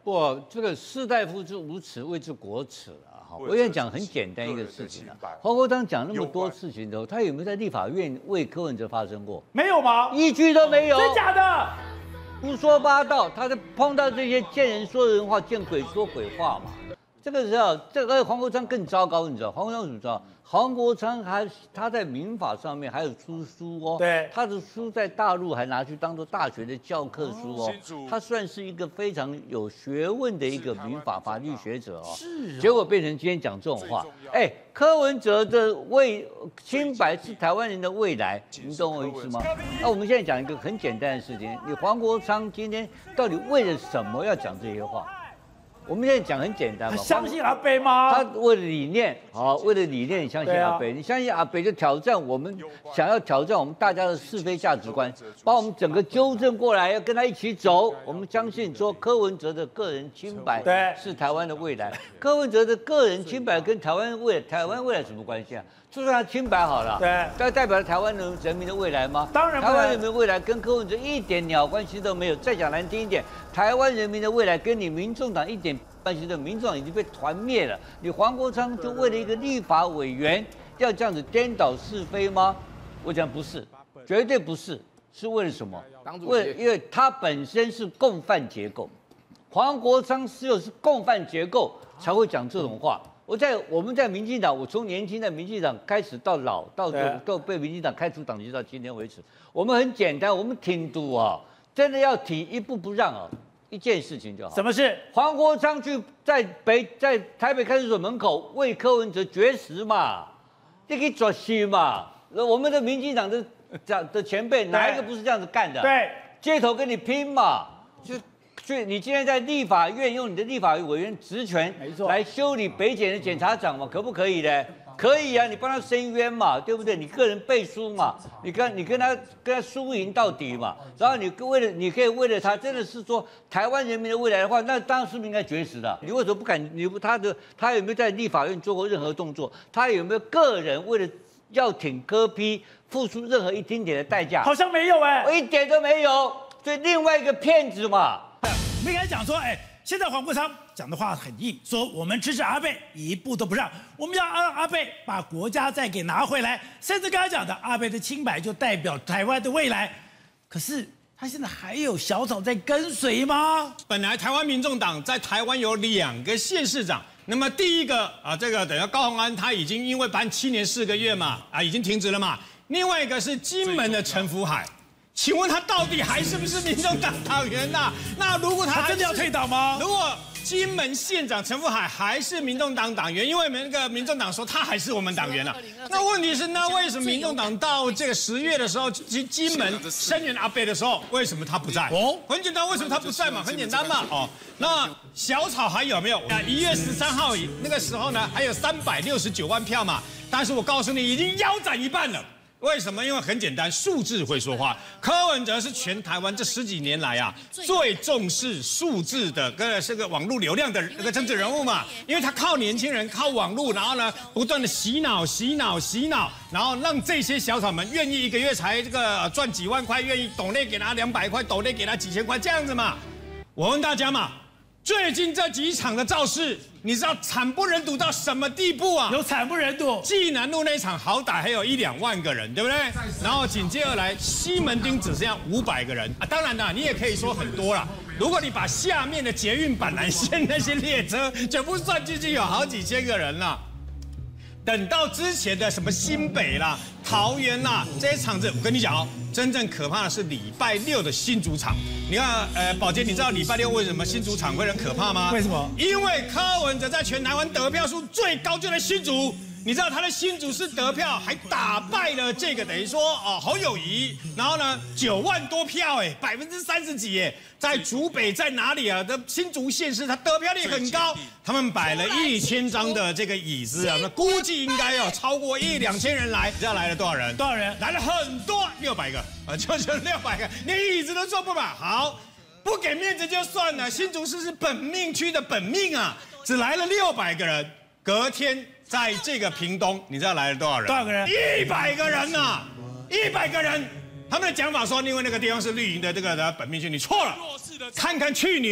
不，这个士大夫之无耻，谓之国耻啊！哈，我也讲很简单一个事情啊。黄国昌讲那么多事情的，他有没有在立法院为柯文哲发声过？ 没有吗？ 一句都没有， 真假的？ 胡说八道，他在碰到这些见人说人话，见鬼说鬼话嘛。这个时候，这个黄国昌更糟糕，你知道？黄国昌怎么知道？黄国昌还他在民法上面还有出书哦， 对， 他的书在大陆还拿去当做大学的教科书哦，他算是一个非常有学问的一个民法法律学者哦，是，结果变成今天讲这种话，哎，柯文哲的未清白是台湾人的未来，你懂我意思吗？那我们现在讲一个很简单的事情，你黄国昌今天到底为了什么要讲这些话？我们现在讲很简单嘛， 他相信阿北吗？ 他为了理念，好，为了理念，你相信阿北， 啊、 你相信阿北就挑战我们，想要挑战我们大家的是非价值观，把我们整个纠正过来，要跟他一起走。我们相信说柯文哲的个人清白对是台湾的未来，柯文哲的个人清白跟台湾未来台湾未来什么关系啊？就算他清白好了， 对， 但代表了台湾人人民的未来吗？ 当然不， 台湾人民的未来跟柯文哲一点鸟关系都没有。再讲难听一点，台湾人民的未来跟你民众党一点关系都，民众党已经被团灭了。你黄国昌就为了一个立法委员要这样子颠倒是非吗？我讲不是，绝对不是，是为了什么？为因为他本身是共犯结构，黄国昌只有是共犯结构才会讲这种话。我在我们在民进党，我从年轻在民进党开始到老，到到被民进党开除党籍到今天为止，我们很简单，我们挺赌啊，真的要挺一步不让啊，一件事情就好。 什么事？ 黄国昌去在北在台北看守所门口为柯文哲绝食嘛，这个绝食嘛，我们的民进党的长的前辈哪一个不是这样子干的？ 对， 街头跟你拼嘛，就。所以你今天在立法院用你的立法委员职权来修理北检的检察长嘛，可不可以呢？可以啊，你帮他申冤嘛，对不对？你个人背书嘛，你跟你跟他跟他输赢到底嘛，然后你为了你可以为了他真的是说台湾人民的未来的话，那当然是不是应该绝食的？你为什么不敢？你他的他有没有在立法院做过任何动作？他有没有个人为了要挺柯 P 付出任何一丁点的代价？ 好像没有哎、 欸，一点都没有。所以另外一个骗子嘛。 我们刚才讲说，哎，现在黄国昌讲的话很硬，说我们支持阿贝，一步都不让，我们要让阿贝把国家再给拿回来，甚至刚才讲的阿贝的清白就代表台湾的未来。可是他现在还有小草在跟随吗？ 本来台湾民众党在台湾有两个县市长，那么第一个啊，这个等于高虹安他已经因为办七年四个月嘛，啊已经停职了嘛，另外一个是金门的陈福海。请问他到底还是不是民众党党员呐、啊？那如果他, 他真的要退党吗？ 如果金门县长陈福海还是民众党党员，因为那个民众党说他还是我们党员了、啊。那问题是，那为什么民众党到这个十月的时候，金金门声援阿贝的时候，为什么他不在？哦，很简单，为什么他不在嘛？很简单嘛。哦，那小草还有没有？啊，一月十三号那个时候呢，还有三百六十九万票嘛。但是我告诉你，已经腰斩一半了。为什么？因为很简单，数字会说话。柯文哲是全台湾这十几年来啊最重视数字的，跟这个网络流量的那个政治人物嘛。因为他靠年轻人，靠网络，然后呢不断的洗脑、洗脑、洗脑，然后让这些小草们愿意一个月才这个赚几万块，愿意抖内给他两百块，抖内给他几千块这样子嘛。我问大家嘛。最近这几场的造势，你知道惨不忍睹到什么地步啊？ 有惨不忍睹。 济南路那一场好歹还有一两万个人，对不对？然后紧接而来，西门町只剩下五百个人啊。当然啦，你也可以说很多啦。如果你把下面的捷运板南线那些列车全部算进去，有好几千个人啦。等到之前的什么新北啦、桃园啦这些场子，我跟你讲哦，真正可怕的是礼拜六的新主场。你看，呃，宝杰，你知道礼拜六为什么新主场会很可怕吗？ 为什么？ 因为柯文哲在全台湾得票数最高就在新竹。你知道他的新竹市得票还打败了这个等于说哦侯友宜，然后呢九万多票哎，百分之三十几哎，在竹北在哪里啊？的新竹县市他得票率很高，他们摆了一千张的这个椅子啊，那估计应该要超过一两千人来，你知道来了多少人？ 多少人？ 来了很多，六百个啊，就是六百个，连椅子都坐不满。好，不给面子就算了，新竹市是本命区的本命啊，只来了六百个人，隔天。在这个屏东，你知道来了多少人？ 多少个人？ 一百个人呐、啊！一百个人。他们的讲法说，因为那个地方是绿营的这个的本命区，你错了。看看去年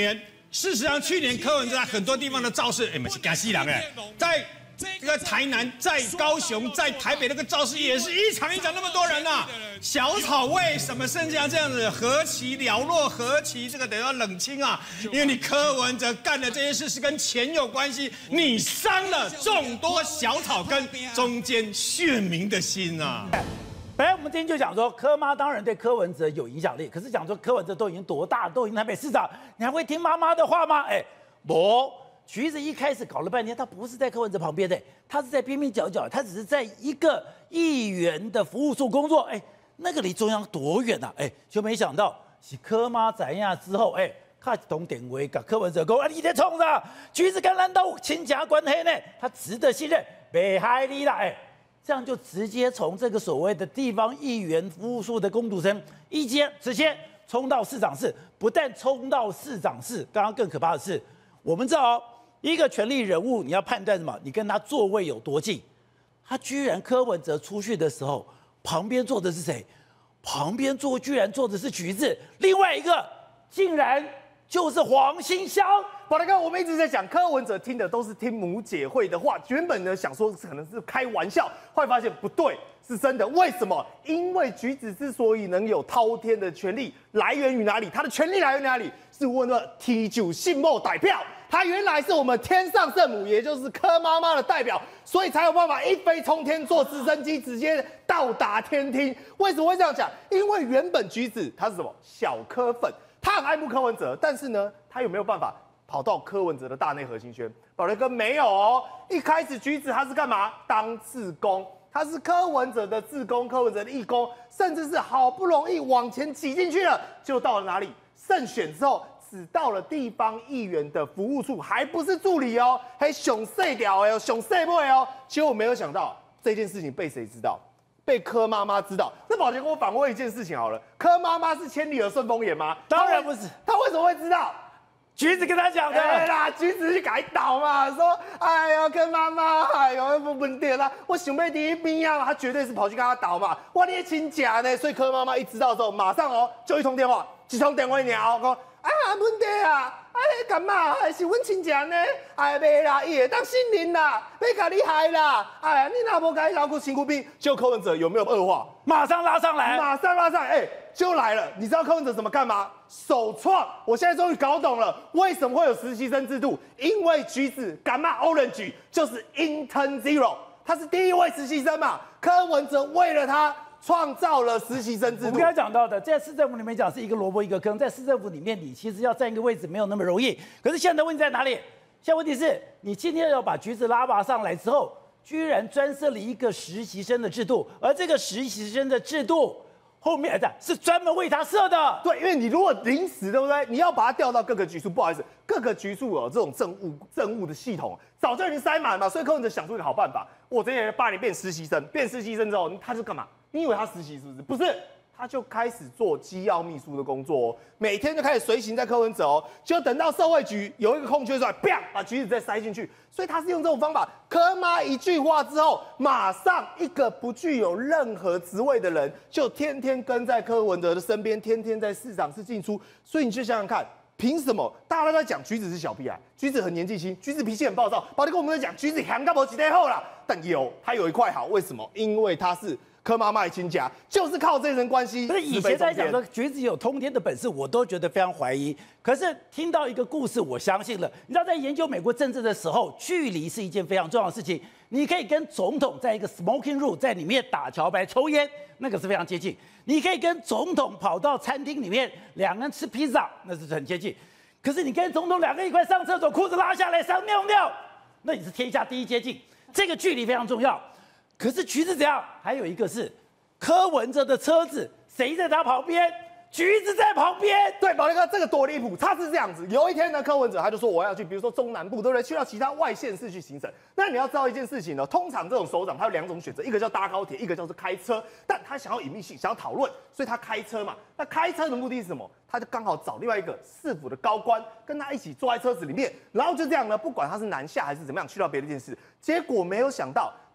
事实上，去年柯文哲在很多地方的造势，哎，不是干西郎哎，在这个台南、在高雄、在台北那个造势也是一场一场那么多人呐、啊。小草为什么甚至要这样子何其寥落，何其这个得要冷清啊？因为你柯文哲干的这些事是跟钱有关系，你伤了众多小草根中间选民的心啊。 本来我们今天就讲说，柯妈当然对柯文哲有影响力，可是讲说柯文哲都已经多大，都已经台北市长，你还会听妈妈的话吗？哎，不。橘子一开始搞了半天，他不是在柯文哲旁边的，他是在边边角角，他只是在一个议员的服务处工作。哎，那个离中央多远啊？哎，就没想到是柯妈怎样之后，哎，他通电话跟柯文哲说：“啊，你在冲啥？橘子跟难道亲家关系呢？他值得信任，别害你啦！”哎，这样就直接从这个所谓的地方议员服务处的工读生，一接直接冲到市长室，不但冲到市长室，刚刚更可怕的是，我们知道、哦。一个权力人物，你要判断什么？你跟他座位有多近？他居然柯文哲出去的时候，旁边坐的是谁？旁边坐居然坐的是橘子，另外一个竟然就是黄馨香。 宝大哥，我们一直在讲柯文哲听的都是听母姐会的话，原本呢想说可能是开玩笑，后来发现不对，是真的。为什么？因为橘子之所以能有滔天的权力，来源于哪里？他的权力来源于哪里？是问了 T 九 信某代表。他原来是我们天上圣母，也就是柯妈妈的代表，所以才有办法一飞冲天，坐直升机直接到达天庭。为什么会这样讲？因为原本橘子他是什么小柯粉，他很爱慕柯文哲，但是呢，他有没有办法跑到柯文哲的大内核心圈？宝雷哥没有哦。一开始橘子他是干嘛？当志工，他是柯文哲的志工，柯文哲的义工，甚至是好不容易往前挤进去了，就到了哪里？胜选之后。只到了地方议员的服务处，还不是助理哦，还熊细条哦，熊细妹哦。结果没有想到这件事情被谁知道？被柯妈妈知道。那宝杰，我反问一件事情好了，柯妈妈是千里儿顺风眼吗？ 当然不是。 她为什么会知道？ 橘子跟他讲的。 对啦，橘子去改导嘛，说哎呀，柯妈妈，哎呦，不稳定啦，我想要第一边啊，他绝对是跑去跟他导嘛，我你亲家呢，所以柯妈妈一知道之后，马上哦就一通电话，一通电话鸟讲。啊，问题啊，哎，干嘛？是阮亲戚呢？哎，袂啦，伊会当信任啦，要甲你害啦。哎，你若无甲伊留过身躯边，就柯文哲有没有恶化？ 马上拉上来， 马上拉上来，哎、欸，就来了。你知道柯文哲怎么干嘛？首创，我现在终于搞懂了，为什么会有实习生制度？因为橘子干嘛 Orange 就是 Intern Zero， 他是第一位实习生嘛。柯文哲为了他。创造了实习生制度。 我们刚才讲到的，在市政府里面讲是一个萝卜一个坑，在市政府里面，你其实要占一个位置没有那么容易。可是现在的问题在哪里？现在问题是你今天要把橘子拉拔上来之后，居然专设了一个实习生的制度，而这个实习生的制度后面的是专门为他设的。 对，因为你如果临时，对不对？你要把它调到各个局处，不好意思，各个局处有这种政务政务的系统早就已经塞满了嘛，所以柯文哲想出一个好办法，我之前把你变实习生，变实习生之后，他就干嘛？你以为他实习是不是？不是，他就开始做机要秘书的工作哦，每天就开始随行在柯文哲哦，就等到社会局有一个空缺出来，啪，把橘子再塞进去。所以他是用这种方法，柯妈一句话之后，马上一个不具有任何职位的人，就天天跟在柯文哲的身边，天天在市长室进出。所以你就想想看。凭什么大家都在讲橘子是小屁孩？橘子很年纪轻，橘子脾气很暴躁。宝弟跟我们在讲橘子强到无几代后啦，但有他有一块好，为什么？因为他是柯妈妈的亲家，就是靠这层关系。 不是以前在讲说橘子有通天的本事，我都觉得非常怀疑。可是听到一个故事，我相信了。你知道，在研究美国政治的时候，距离是一件非常重要的事情。你可以跟总统在一个 smoking room 在里面打桥牌抽烟，那个是非常接近。你可以跟总统跑到餐厅里面，两个人吃披萨，那是很接近。可是你跟总统两个人一块上厕所，裤子拉下来上尿尿，那你是天下第一接近。这个距离非常重要。可是橘子怎样？还有一个是柯文哲的车子，谁在他旁边？橘子在旁边。 对，宝力哥，这个多离谱。他是这样子，有一天呢，柯文哲他就说我要去，比如说中南部，对不对？去到其他外县市去行省。那你要知道一件事情呢，通常这种首长他有两种选择，一个叫搭高铁，一个叫做开车。但他想要隐秘性，想要讨论，所以他开车嘛。那开车的目的是什么？他就刚好找另外一个市府的高官跟他一起坐在车子里面，然后就这样呢，不管他是南下还是怎么样，去到别的县市。结果没有想到。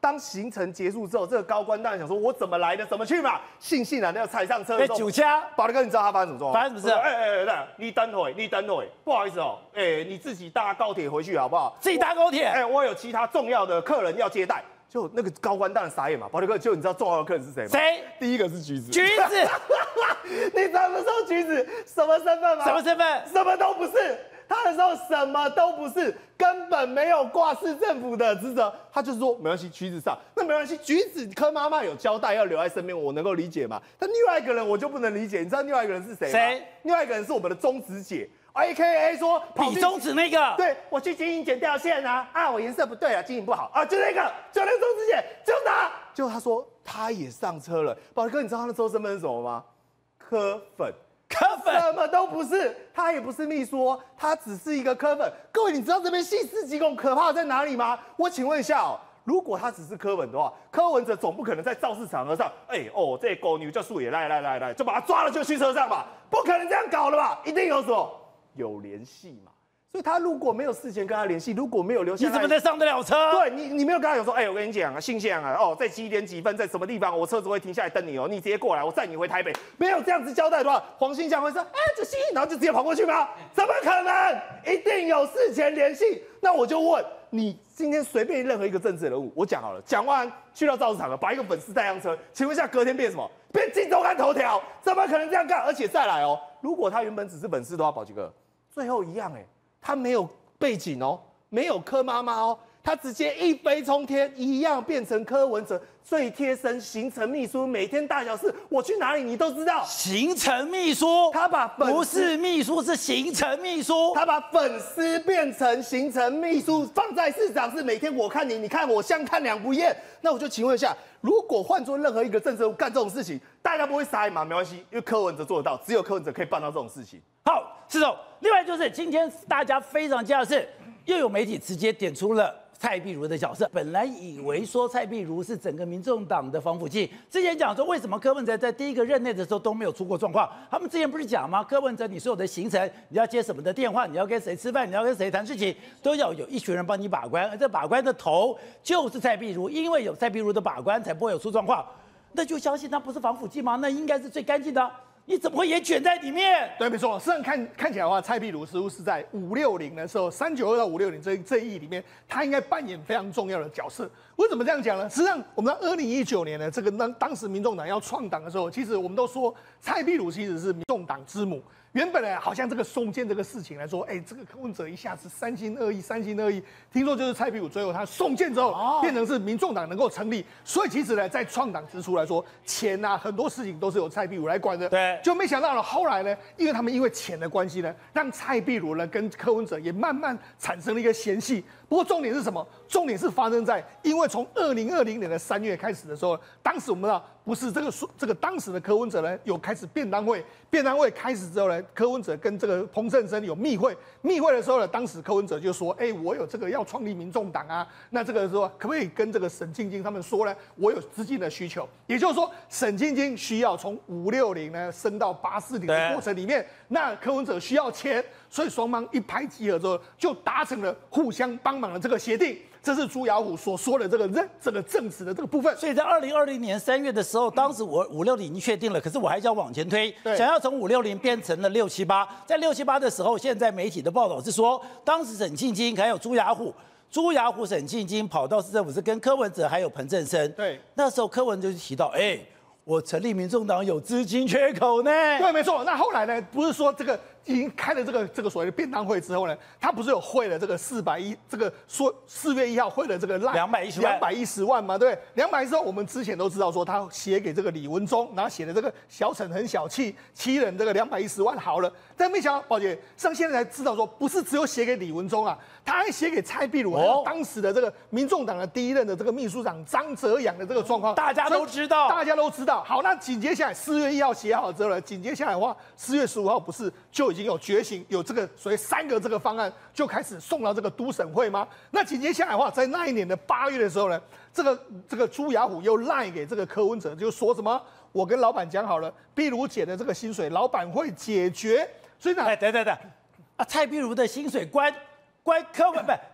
当行程结束之后，这个高官当然想说，我怎么来的，怎么去嘛？悻悻然的要踩上车的时候， 被酒驾。 宝力哥，你知道他发生什么状况？ 发生什么事？ 哎哎哎，你等会，你等会，不好意思哦，哎，你自己搭高铁回去好不好？ 自己搭高铁。 哎，我有其他重要的客人要接待。就那个高官当然傻眼嘛，宝力哥，就你知道重要的客人是谁吗？ 谁？ 第一个是橘子。 橘子， 你怎么说橘子什么身份吗？ 什么身份？ 什么都不是。他的时候什么都不是，根本没有挂市政府的职责。他就是说没关系，橘子上，那没关系，橘子柯妈妈有交代要留在身边，我能够理解嘛。但另外一个人我就不能理解，你知道另外一个人是谁吗？ 谁？ 另外一个人是我们的中子姐。A K A 说比中指那个， 对我去经营剪掉线啊，啊我颜色不对啊，经营不好啊，就那个，就那个中子姐，就他，结果他说他也上车了。宝哥，你知道他的周身份是什么吗？柯粉， 柯粉什么都不是，他也不是秘书哦，他只是一个柯粉。各位，你知道这边细思极恐可怕在哪里吗？我请问一下哦。如果他只是柯文的话，柯文哲总不可能在造势场合上，哎、欸、哦，这狗牛叫树也来来来来，就把他抓了就去车上吧，不可能这样搞的吧？一定有什么有联系嘛？所以他如果没有事前跟他联系，如果没有留下， 你怎么能上得了车？ 对你，你没有跟他讲说，哎、欸，我跟你讲啊，信箱啊，哦，在几点几分，在什么地方，我车子会停下来等你哦，你直接过来，我载你回台北。没有这样子交代的话，黄信箱会说，哎、欸，子熙，然后就直接跑过去吗？怎么可能？一定有事前联系。那我就问你，今天随便任何一个政治人物，我讲好了，讲完去到造势场了，把一个粉丝带上车，请问一下，隔天变什么？变镜周刊头条？怎么可能这样干？而且再来哦，如果他原本只是粉丝的话，宝吉哥，最后一样哎、欸，他没有背景哦，没有柯妈妈哦，他直接一飞冲天，一样变成柯文哲最贴身行程秘书，每天大小事，我去哪里你都知道。 行程秘书， 他把粉丝不是秘书，是行程秘书。 他把粉丝变成行程秘书，放在市长是每天我看你，你看我，相看两不厌。那我就请问一下，如果换做任何一个政治人物干这种事情，大家不会傻眼吗？没关系，因为柯文哲做得到，只有柯文哲可以办到这种事情。 好，是总。另外就是今天大家非常惊讶的是，又有媒体直接点出了蔡壁如的角色。本来以为说蔡壁如是整个民众党的防腐剂，之前讲说为什么柯文哲在第一个任内的时候都没有出过状况？他们之前不是讲吗？柯文哲你所有的行程，你要接什么的电话，你要跟谁吃饭，你要跟谁谈事情，都要有一群人帮你把关，而这把关的头就是蔡壁如，因为有蔡壁如的把关，才不会有出状况。那就相信他不是防腐剂吗？那应该是最干净的啊。你怎么会也卷在里面？ 对，没错。实际上看看起来的话，蔡壁如似乎是在五六零的时候，三九二到五六零这这一役里面，他应该扮演非常重要的角色。为什么这样讲呢？实际上，我们在二零一九年呢，这个当当时民众党要创党的时候，其实我们都说蔡壁如其实是民众党之母。原本呢，好像这个送件这个事情来说，哎，这个柯文哲一下子三心二意，三心二意。听说就是蔡壁如最后他送件之后，哦、变成是民众党能够成立。所以其实呢，在创党之初来说，钱啊很多事情都是由蔡壁如来管的。 对， 就没想到了后来呢，因为他们因为钱的关系呢，让蔡壁如呢跟柯文哲也慢慢产生了一个嫌隙。不过重点是什么？重点是发生在，因为从二零二零年的三月开始的时候，当时我们知道不是这个这个当时的柯文哲呢有开始便当会，便当会开始之后呢，柯文哲跟这个彭胜生有密会，密会的时候呢，当时柯文哲就说，哎、欸，我有这个要创立民众党啊，那这个说可不可以跟这个沈庆京他们说呢？我有资金的需求，也就是说沈庆京需要从五六零呢升到八四零的过程里面，那柯文哲需要钱，所以双方一拍即合之后，就达成了互相帮忙的这个协定。这是朱雅虎所说的这个认这个证词的这个部分。 所以在二零二零年三月的时候，当时我五六零已经确定了，可是我还想往前推，想要从五六零变成了六七八。在六七八的时候，现在媒体的报道是说，当时沈庆京还有朱雅虎。朱雅虎、沈庆京跑到市政府是跟柯文哲还有彭正生。 对， 那时候柯文哲就提到，哎、欸，我成立民众党有资金缺口呢。 对，没错。那后来呢，不是说这个已经开了这个这个所谓的便当会之后呢，他不是有汇了这个四百亿，这个说四月一号汇了这个两百一十万， 两百一十万嘛，对不对？两百一十万，我们之前都知道说他写给这个李文忠，然后写的这个小陈很小气，七人这个两百一十万好了，但没想到宝姐上现在才知道说，不是只有写给李文忠啊，他还写给蔡壁如，还有当时的这个民众党的第一任的这个秘书长张哲阳的这个状况， 大家都知道， 大家都知道。好，那紧接下来四月一号写好之后呢，紧接下来的话，四月十五号不是就已经有觉醒，有这个所谓三个这个方案就开始送到这个都审会吗？那紧接下来的话，在那一年的八月的时候呢，这个这个朱雅虎又赖给这个柯文哲，就说什么我跟老板讲好了，壁如姐的这个薪水老板会解决。所以呢， 哎，等等等，啊，蔡壁如的薪水关关柯文不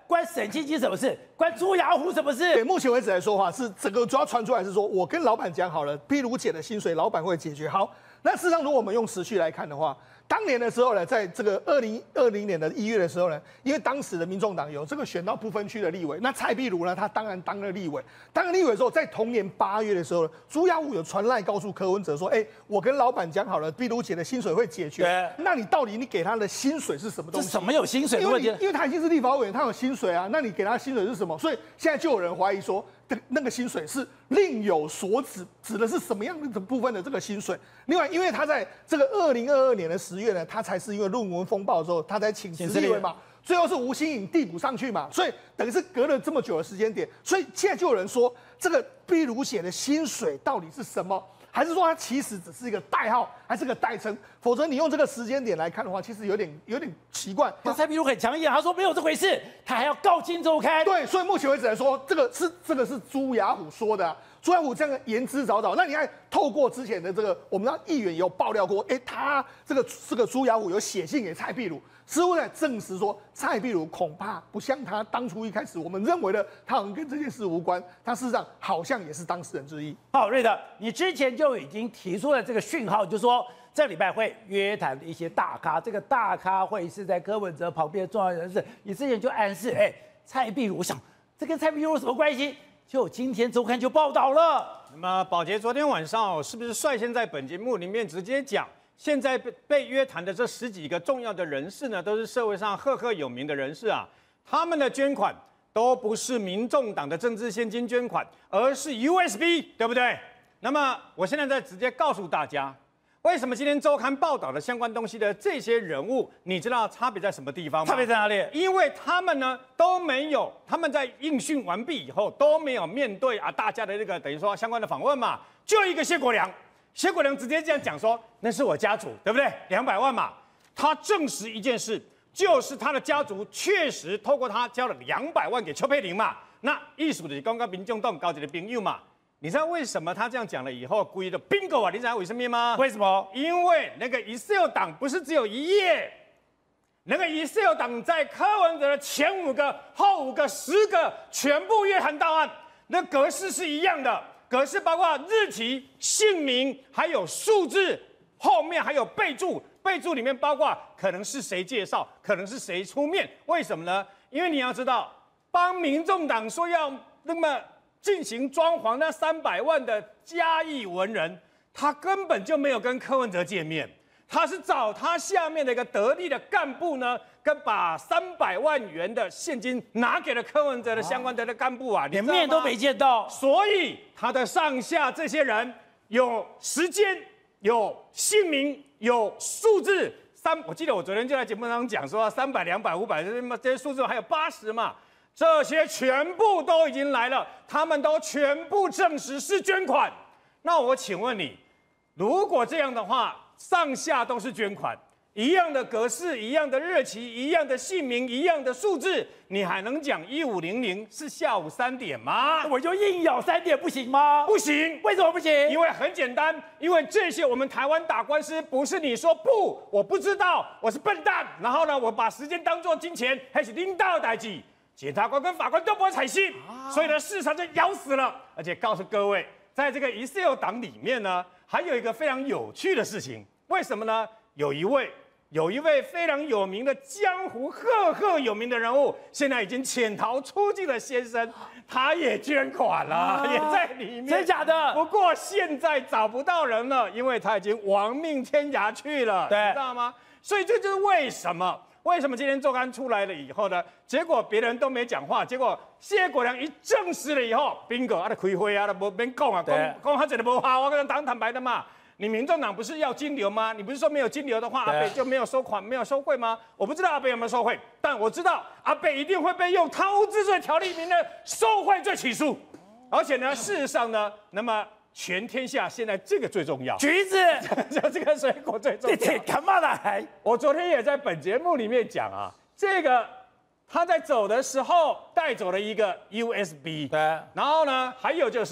关沈清基什么事？关朱雅虎什么事？ 对，目前为止来说话是整个主要传出来是说，我跟老板讲好了，譬如姐的薪水，老板会解决好。那事实上，如果我们用时序来看的话，当年的时候呢，在这个二零二零年的一月的时候呢，因为当时的民众党有这个选到不分区的立委，那蔡壁如呢，他当然当了立委。当了立委之后，在同年八月的时候，朱雅虎有传赖告诉柯文哲说，哎、欸，我跟老板讲好了，壁如姐的薪水会解决。那你到底你给他的薪水是什么东西？ 这什么有薪水的问题？ 因为他已经是立法委员，他有薪水啊，那你给他薪水是什么？所以现在就有人怀疑说，那个薪水是另有所指，指的是什么样的部分的这个薪水？另外，因为他在这个二零二二年的十月呢，他才是因为论文风暴之后，他才请辞立委嘛，最后是吴欣颖递补上去嘛，所以等于是隔了这么久的时间点，所以现在就有人说，这个壁如姐的薪水到底是什么？还是说它其实只是一个代号，还是个代称？否则你用这个时间点来看的话，其实有点有点奇怪。 那蔡壁如很强硬，他说没有这回事，他还要告《今周刊》。 对，所以目前为止来说，这个是这个是朱雅虎说的、啊。朱雅虎这样言之凿凿，那你看透过之前的这个，我们的议员有爆料过，哎、欸，他这个这个朱雅虎有写信给蔡壁如，似乎在证实说蔡壁如恐怕不像他当初一开始我们认为的，他好像跟这件事无关，他事实上好像也是当事人之一。 好，瑞德，你之前就已经提出了这个讯号，就是说这礼拜会约谈的一些大咖，这个大咖会是在柯文哲旁边的重要人士，你之前就暗示，哎、欸，蔡壁如，我想这跟蔡壁如有什么关系？就今天周刊就报道了。 那么宝洁昨天晚上是不是率先在本节目里面直接讲，现在被被约谈的这十几个重要的人士呢，都是社会上赫赫有名的人士啊，他们的捐款都不是民众党的政治现金捐款，而是 U S B， 对不对？那么我现在在直接告诉大家，为什么今天周刊报道的相关东西的这些人物，你知道差别在什么地方吗？ 差别在哪里？ 因为他们呢都没有，他们在应讯完毕以后都没有面对啊大家的那个等于说相关的访问嘛，就一个谢国良，谢国良直接这样讲说，那是我家族，对不对？两百万嘛，他证实一件事，就是他的家族确实透过他交了两百万给邱佩玲嘛，那艺术的刚刚民众党高级的朋友嘛。你知道为什么他这样讲了以后，故意的 bingo 啊？你知道为什么吗？ 为什么？ 因为那个 Excel 档不是只有一页，那个 Excel 档在柯文哲的前五个、后五个、十个全部约谈到案，那格式是一样的，格式包括日期、姓名，还有数字，后面还有备注，备注里面包括可能是谁介绍，可能是谁出面。为什么呢？因为你要知道，帮民众党说要那么。进行装潢那三百万的嘉义文人，他根本就没有跟柯文哲见面，他是找他下面的一个得力的干部呢，跟把三百万元的现金拿给了柯文哲的相关的干部啊， 连面都没见到， 所以他的上下这些人有时间、有姓名、有数字，三，我记得我昨天就在节目上讲说，三百、两百、五百这些这些数字还有八十嘛。这些全部都已经来了，他们都全部证实是捐款。那我请问你，如果这样的话，上下都是捐款，一样的格式、一样的日期、一样的姓名、一样的数字，你还能讲一五零零是下午三点吗？ 我就硬咬三点不行吗？ 不行， 为什么不行？ 因为很简单，因为这些我们台湾打官司不是你说不，我不知道，我是笨蛋，然后呢，我把时间当作金钱，还是领导的代志。检察官跟法官都不会采信，所以呢，市场就咬死了。而且告诉各位，在这个 Excel 档里面呢，还有一个非常有趣的事情。为什么呢？有一位有一位非常有名的江湖赫赫有名的人物，现在已经潜逃出境的先生，他也捐款了，啊、也在里面。 真假的？ 不过现在找不到人了，因为他已经亡命天涯去了， 对， 知道吗？所以这就是为什么。为什么今天周刊出来了以后呢？结果别人都没讲话，结果谢国良一证实了以后 ，bingo 啊，他开会啊，他不别讲啊，讲讲他真的不好，我跟他当坦白的嘛。你民众党不是要金流吗？你不是说没有金流的话，阿北就没有收款、没有收贿吗？我不知道阿北有没有收贿，但我知道阿北一定会被用贪污治罪条例里面的受贿罪起诉。而且呢，事实上呢，那么。全天下现在这个最重要， 橘子， 就这个水果最重要。 这干嘛来？ 我昨天也在本节目里面讲啊，这个他在走的时候带走了一个 U S B， 对， 然后呢，还有就是我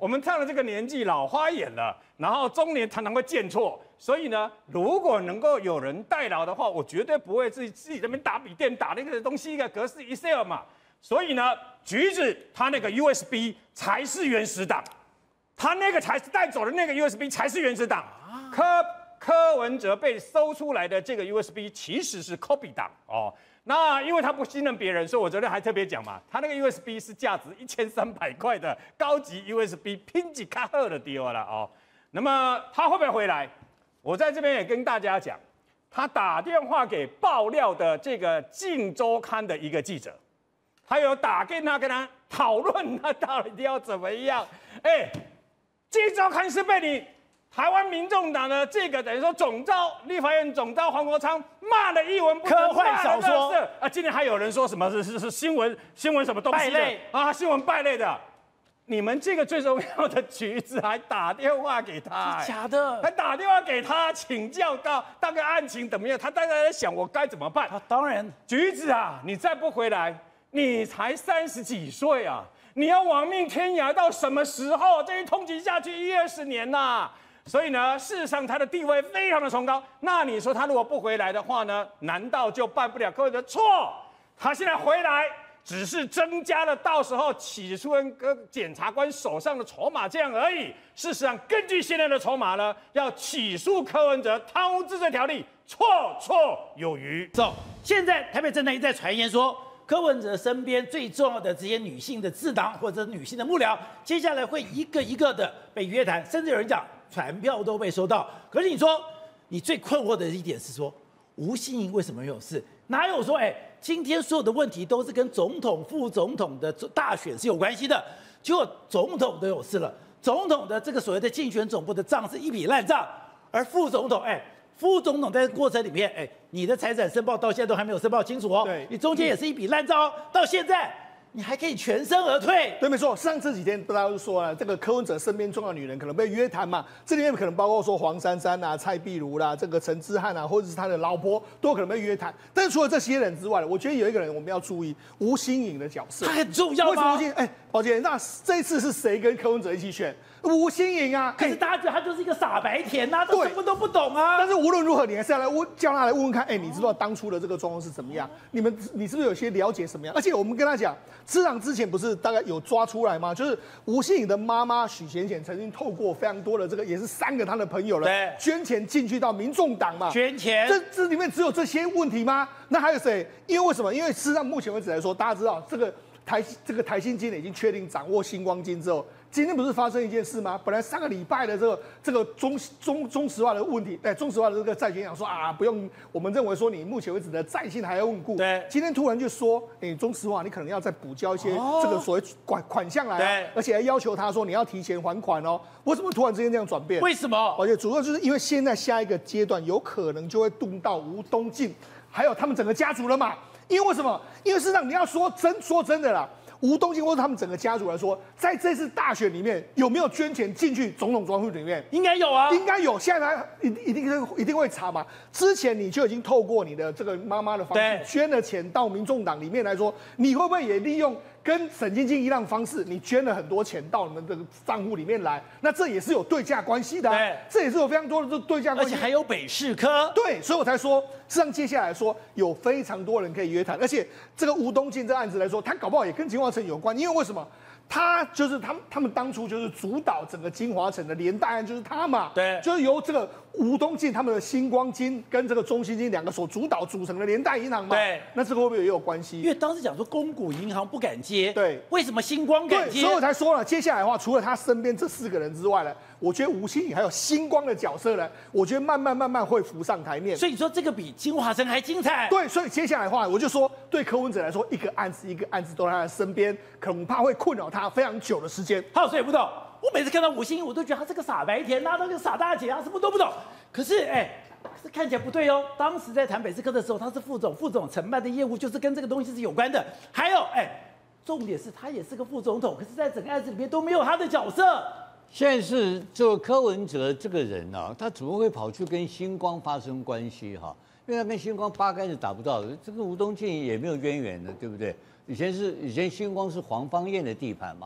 我们上了这个年纪老花眼了，然后中年常常会见错，所以呢，如果能够有人代劳的话，我绝对不会自己自己这边打笔电打那个东西一个格式 Excel 嘛。所以呢，橘子它那个 U S B 才是原始档，它那个才是带走的那个 U S B 才是原始档。柯柯文哲被搜出来的这个 U S B 其实是 copy 档哦。那因为他不信任别人，所以我昨天还特别讲嘛，他那个 U S B 是价值一千三百块的高级 U S B， 拼几卡赫的丢了哦。那么他会不会回来？我在这边也跟大家讲，他打电话给爆料的这个《镜周刊》的一个记者，他有打给他跟他讨论他到底要怎么样。哎，《镜周刊》是被你台湾民众党的这个等于说总召立法院总召黄国昌骂的一文不值， 科幻小说啊！今天还有人说什么是是是新闻新闻什么东西的败类啊？新闻败类的，你们这个最重要的橘子还打电话给他、 是假的还打电话给他请教到大概案情怎么样？他大概在想我该怎么办。 他当然橘子啊，你再不回来，你才三十几岁啊，你要亡命天涯到什么时候？这一通缉下去一二十年呐、啊！所以呢，事实上他的地位非常的崇高。那你说他如果不回来的话呢？难道就办不了柯文哲？错，他现在回来只是增加了到时候起诉人跟检察官手上的筹码这样而已。事实上，根据现在的筹码呢，要起诉柯文哲贪污治罪条例，绰绰有余。 走，现在台北政坛一再传言说，柯文哲身边最重要的这些女性的智囊或者女性的幕僚，接下来会一个一个的被约谈，甚至有人讲传票都被收到。可是你说，你最困惑的一点是说，吴欣盈为什么没有事？哪有说，哎，今天所有的问题都是跟总统、副总统的大选是有关系的，结果总统都有事了，总统的这个所谓的竞选总部的账是一笔烂账，而副总统，哎。副总统在过程里面，哎，你的财产申报到现在都还没有申报清楚哦。 对， 你中间也是一笔烂账哦，到现在你还可以全身而退。 对，没错。上这几天大家都说了，这个柯文哲身边重要女人可能被约谈嘛，这里面可能包括说黄珊珊啊、蔡壁如啦、这个陈之汉啊，或者是他的老婆，都有可能被约谈。但是除了这些人之外，我觉得有一个人我们要注意，吴欣盈的角色， 他很重要吗？ 为什么吴欣盈？哎，宝杰，那这一次是谁跟柯文哲一起选？吴欣盈啊， 可是大家觉得他就是一个傻白甜呐、啊，都什么都不懂啊。 但是无论如何，你还是要来问，叫他来问问看，哎，你知道当初的这个状况是怎么样？你们，你是不是有些了解什么样？而且我们跟他讲，市长之前不是大概有抓出来吗？就是吴欣盈的妈妈许贤贤曾经透过非常多的这个，也是三个他的朋友了， 对， 捐钱进去到民众党嘛， 捐钱。 这这里面只有这些问题吗？那还有谁？因为为什么？因为事实上目前为止来说，大家知道这个台这个台新金已经确定掌握星光金之后。今天不是发生一件事吗？本来上个礼拜的这个这个中中中石化的问题，哎，中石化的这个债权讲说啊，不用，我们认为说你目前为止的债性还要稳固。 对， 今天突然就说，哎，中石化你可能要再补交一些这个所谓款款项来、啊， 对， 而且还要求他说你要提前还款哦。为什么突然之间这样转变？ 为什么？ 而且主要就是因为现在下一个阶段有可能就会动到吴东进，还有他们整个家族了嘛。因为为什么？因为事实上你要说真说真的啦。吴东进或者他们整个家族来说，在这次大选里面有没有捐钱进去总统专户里面？ 应该有啊， 应该有。现在一一定是一定会查嘛。之前你就已经透过你的这个妈妈的方式捐了钱到民众党里面来说，你会不会也利用跟沈晶晶一样的方式，你捐了很多钱到你们这个账户里面来？那这也是有对价关系的、啊， 对， 这也是有非常多的这对价关系， 而且还有北市科。 对，所以我才说，实际上接下来说有非常多人可以约谈，而且这个吴东进这案子来说，他搞不好也跟金华城有关，因为为什么？他就是他们，他们当初就是主导整个金华城的连带案，就是他嘛， 对， 就是由这个吴东进他们的星光金跟这个中信金两个所主导组成的连带银行嘛， 对， 那这个会不会也有关系？ 因为当时讲说公股银行不敢接， 对， 为什么星光敢接？ 所以我才说了，接下来的话，除了他身边这四个人之外呢，我觉得吴欣盈还有星光的角色呢，我觉得慢慢慢慢会浮上台面。 所以你说这个比金华城还精彩？ 对，所以接下来的话，我就说，对柯文哲来说，一个案子一个案子都在他的身边，恐怕会困扰他非常久的时间。 好，所以不懂。我每次看到吴欣盈，我都觉得他是个傻白甜，那那个傻大姐啊，什么都不懂。可是，哎、欸，可是看起来不对哦。当时在谈北市科的时候，他是副总，副总承办的业务就是跟这个东西是有关的。还有，哎、欸，重点是他也是个副总统，可是在整个案子里面都没有他的角色。 现在是这个柯文哲这个人啊，他怎么会跑去跟星光发生关系哈、啊？因为他跟星光八竿子打不到的，这个吴东进也没有渊源的，对不对？以前是以前星光是黄芳燕的地盘嘛。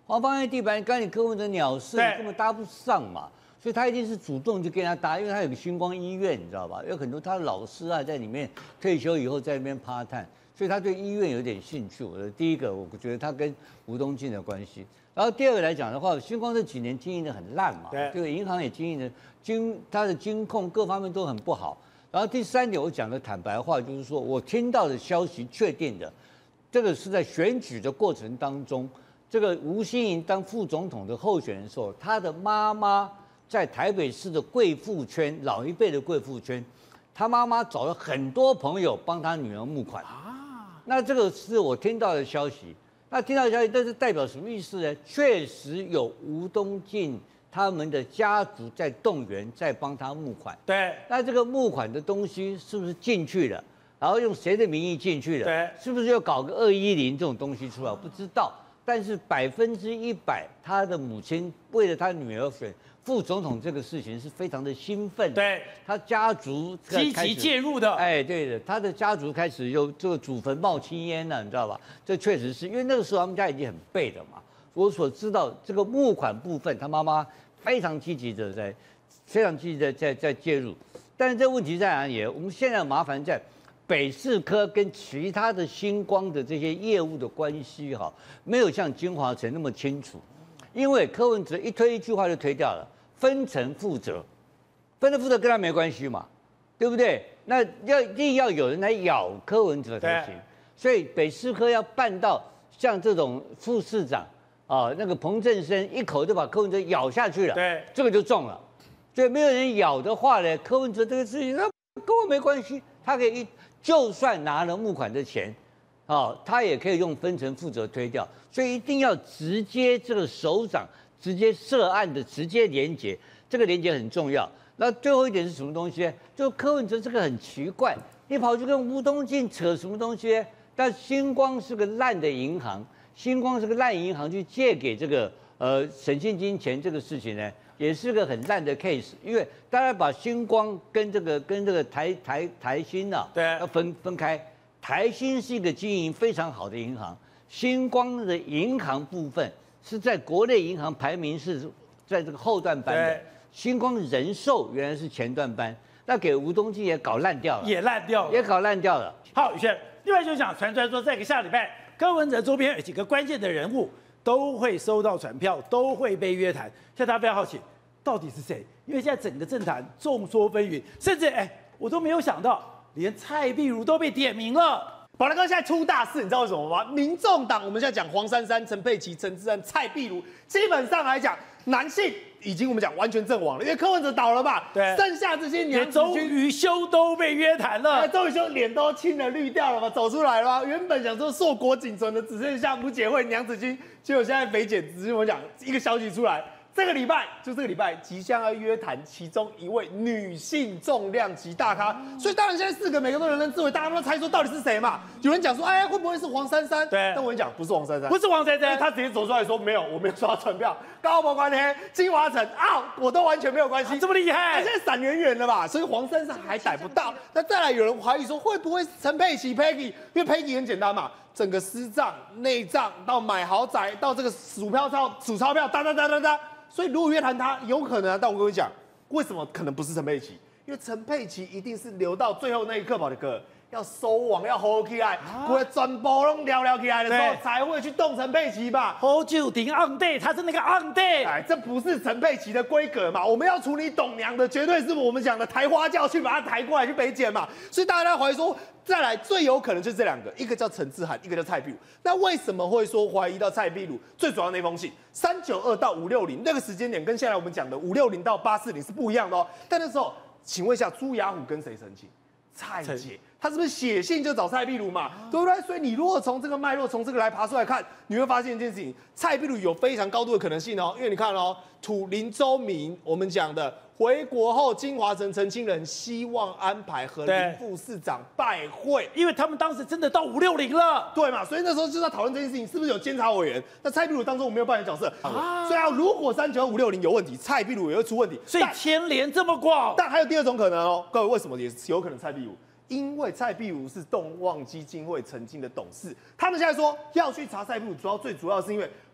黄芳燕地板跟你柯文哲鸟事根本搭不上嘛，所以他一定是主动就跟他搭，因为他有个星光医院，你知道吧？有很多他的老师啊在里面退休以后在那边趴探，所以他对医院有点兴趣。我的第一个，我觉得他跟吴东进的关系。然后第二个来讲的话，星光这几年经营的很烂嘛， 对， 这个银行也经营的经，它的金控各方面都很不好。然后第三点，我讲的坦白话就是说，我听到的消息确定的，这个是在选举的过程当中，这个吴欣盈当副总统的候选人的时候，他的妈妈在台北市的贵妇圈，老一辈的贵妇圈，他妈妈找了很多朋友帮他女儿募款啊。那这个是我听到的消息。那听到的消息，这是代表什么意思呢？确实有吴东进他们的家族在动员，在帮他募款。 对， 那这个募款的东西是不是进去了？然后用谁的名义进去了？ 对， 是不是要搞个二一零这种东西出来？我不知道。但是百分之一百，他的母亲为了他女儿选副总统这个事情是非常的兴奋的。 对， 他家族积极介入的。 哎，对的，他的家族开始有这个祖坟冒青烟了，你知道吧？这确实是因为那个时候他们家已经很背了嘛。我所知道这个募款部分，他妈妈非常积极的在，非常积极的在在介入。但是这问题在哪里？我们现在麻烦在北市科跟其他的星光的这些业务的关系哈，没有像金华城那么清楚。因为柯文哲一推一句话就推掉了，分层负责，分层负责跟他没关系嘛，对不对？那要一定要有人来咬柯文哲才行。所以北市科要办到像这种副市长啊，那个彭振生一口就把柯文哲咬下去了， 对， 这个就中了。所以没有人咬的话呢，柯文哲这个事情他跟我没关系，他可以一就算拿了募款的钱。哦，他也可以用分层负责推掉，所以一定要直接这个首长直接涉案的直接连结，这个连结很重要。那最后一点是什么东西？就柯文哲这个很奇怪，你跑去跟吴东进扯什么东西？但星光是个烂的银行，星光是个烂银行，去借给这个呃沈庆金钱这个事情呢，也是个很烂的 case， 因为大家把星光跟这个跟这个台台台新啊， 对， 要分分开。台新是一个经营非常好的银行，星光的银行部分是在国内银行排名是在这个后段班的，星光人寿原来是前段班，那给吴东进也搞烂掉了， 也烂掉了， 也搞烂掉了。 好，宇轩，另外就讲传出来说，在个下礼拜，柯文哲周边有几个关键的人物都会收到传票，都会被约谈。现在大家非常好奇，到底是谁？因为现在整个政坛众说纷纭，甚至哎，我都没有想到。连蔡壁如都被点名了， 宝大哥现在出大事，你知道为什么吗？民众党我们现在讲黄珊珊、陈佩琪、陈智安、蔡壁如，基本上来讲，男性已经我们讲完全阵亡了，因为柯文哲倒了嘛， 对， 剩下这些娘子周瑜修都被约谈了， 哎，周瑜修脸都青了绿掉了嘛，走出来了嘛。原本想说硕果仅存的只剩下吴姐慧、娘子军，结果现在肥姐只是我讲一个消息出来。这个礼拜就这个礼拜即将要约谈其中一位女性重量级大咖，所以当然现在四个每个都人人自危，大家都猜说到底是谁嘛？有人讲说，哎，会不会是黄珊珊？ 对， 但我跟你讲，不是黄珊珊， 不是黄珊珊， 他直接走出来说没有，我没有收到传票，高博关黑、金华城啊，我都完全没有关系， 这么厉害， 现在闪远远了吧？所以黄珊珊还逮不到。那再来有人怀疑说，会不会是陈佩琪 Peggy？ 因为 Peggy 很简单嘛。整个私账、内账到买豪宅，到这个数票钞、数钞票，哒哒哒哒哒。所以如果约谈他，有可能啊。但我跟你讲，为什么可能不是陈佩琪？因为陈佩琪一定是留到最后那一刻，宝的哥要收网要 hold 起来，不会全部都聊聊起来的时候，才会去动陈佩琪吧。 hold 住顶 on day， 他是那个 on day。 哎，这不是陈佩琪的规格嘛？我们要处理董娘的，绝对是我们讲的抬花轿去把他抬过来去北检嘛。所以大家怀疑说。再来最有可能就是这两个，一个叫陈志涵，一个叫蔡壁如。那为什么会说怀疑到蔡壁如？最主要的那封信，三九二到五六零那个时间点，跟现在我们讲的五六零到八四零是不一样的哦。但那时候，请问一下，朱雅虎跟谁申请？蔡姐，他是不是写信就找蔡壁如嘛？对不对？所以你如果从这个脉络，从这个来爬出来看，你会发现一件事情：蔡壁如有非常高度的可能性哦。因为你看哦，土林周明，我们讲的。回国后，金华城澄清人希望安排和林副市长拜会， 因为他们当时真的到五六零了， 对嘛？所以那时候就在讨论这件事情，是不是有监察委员？那蔡壁如当中我没有扮演角色啊，所以啊，如果三九五六零有问题，蔡壁如也会出问题， 所以牵连这么广。 但还有第二种可能哦，各位为什么也有可能蔡壁如？因为蔡壁如是动望基金会曾经的董事，他们现在说要去查蔡壁如，主要最主要是因为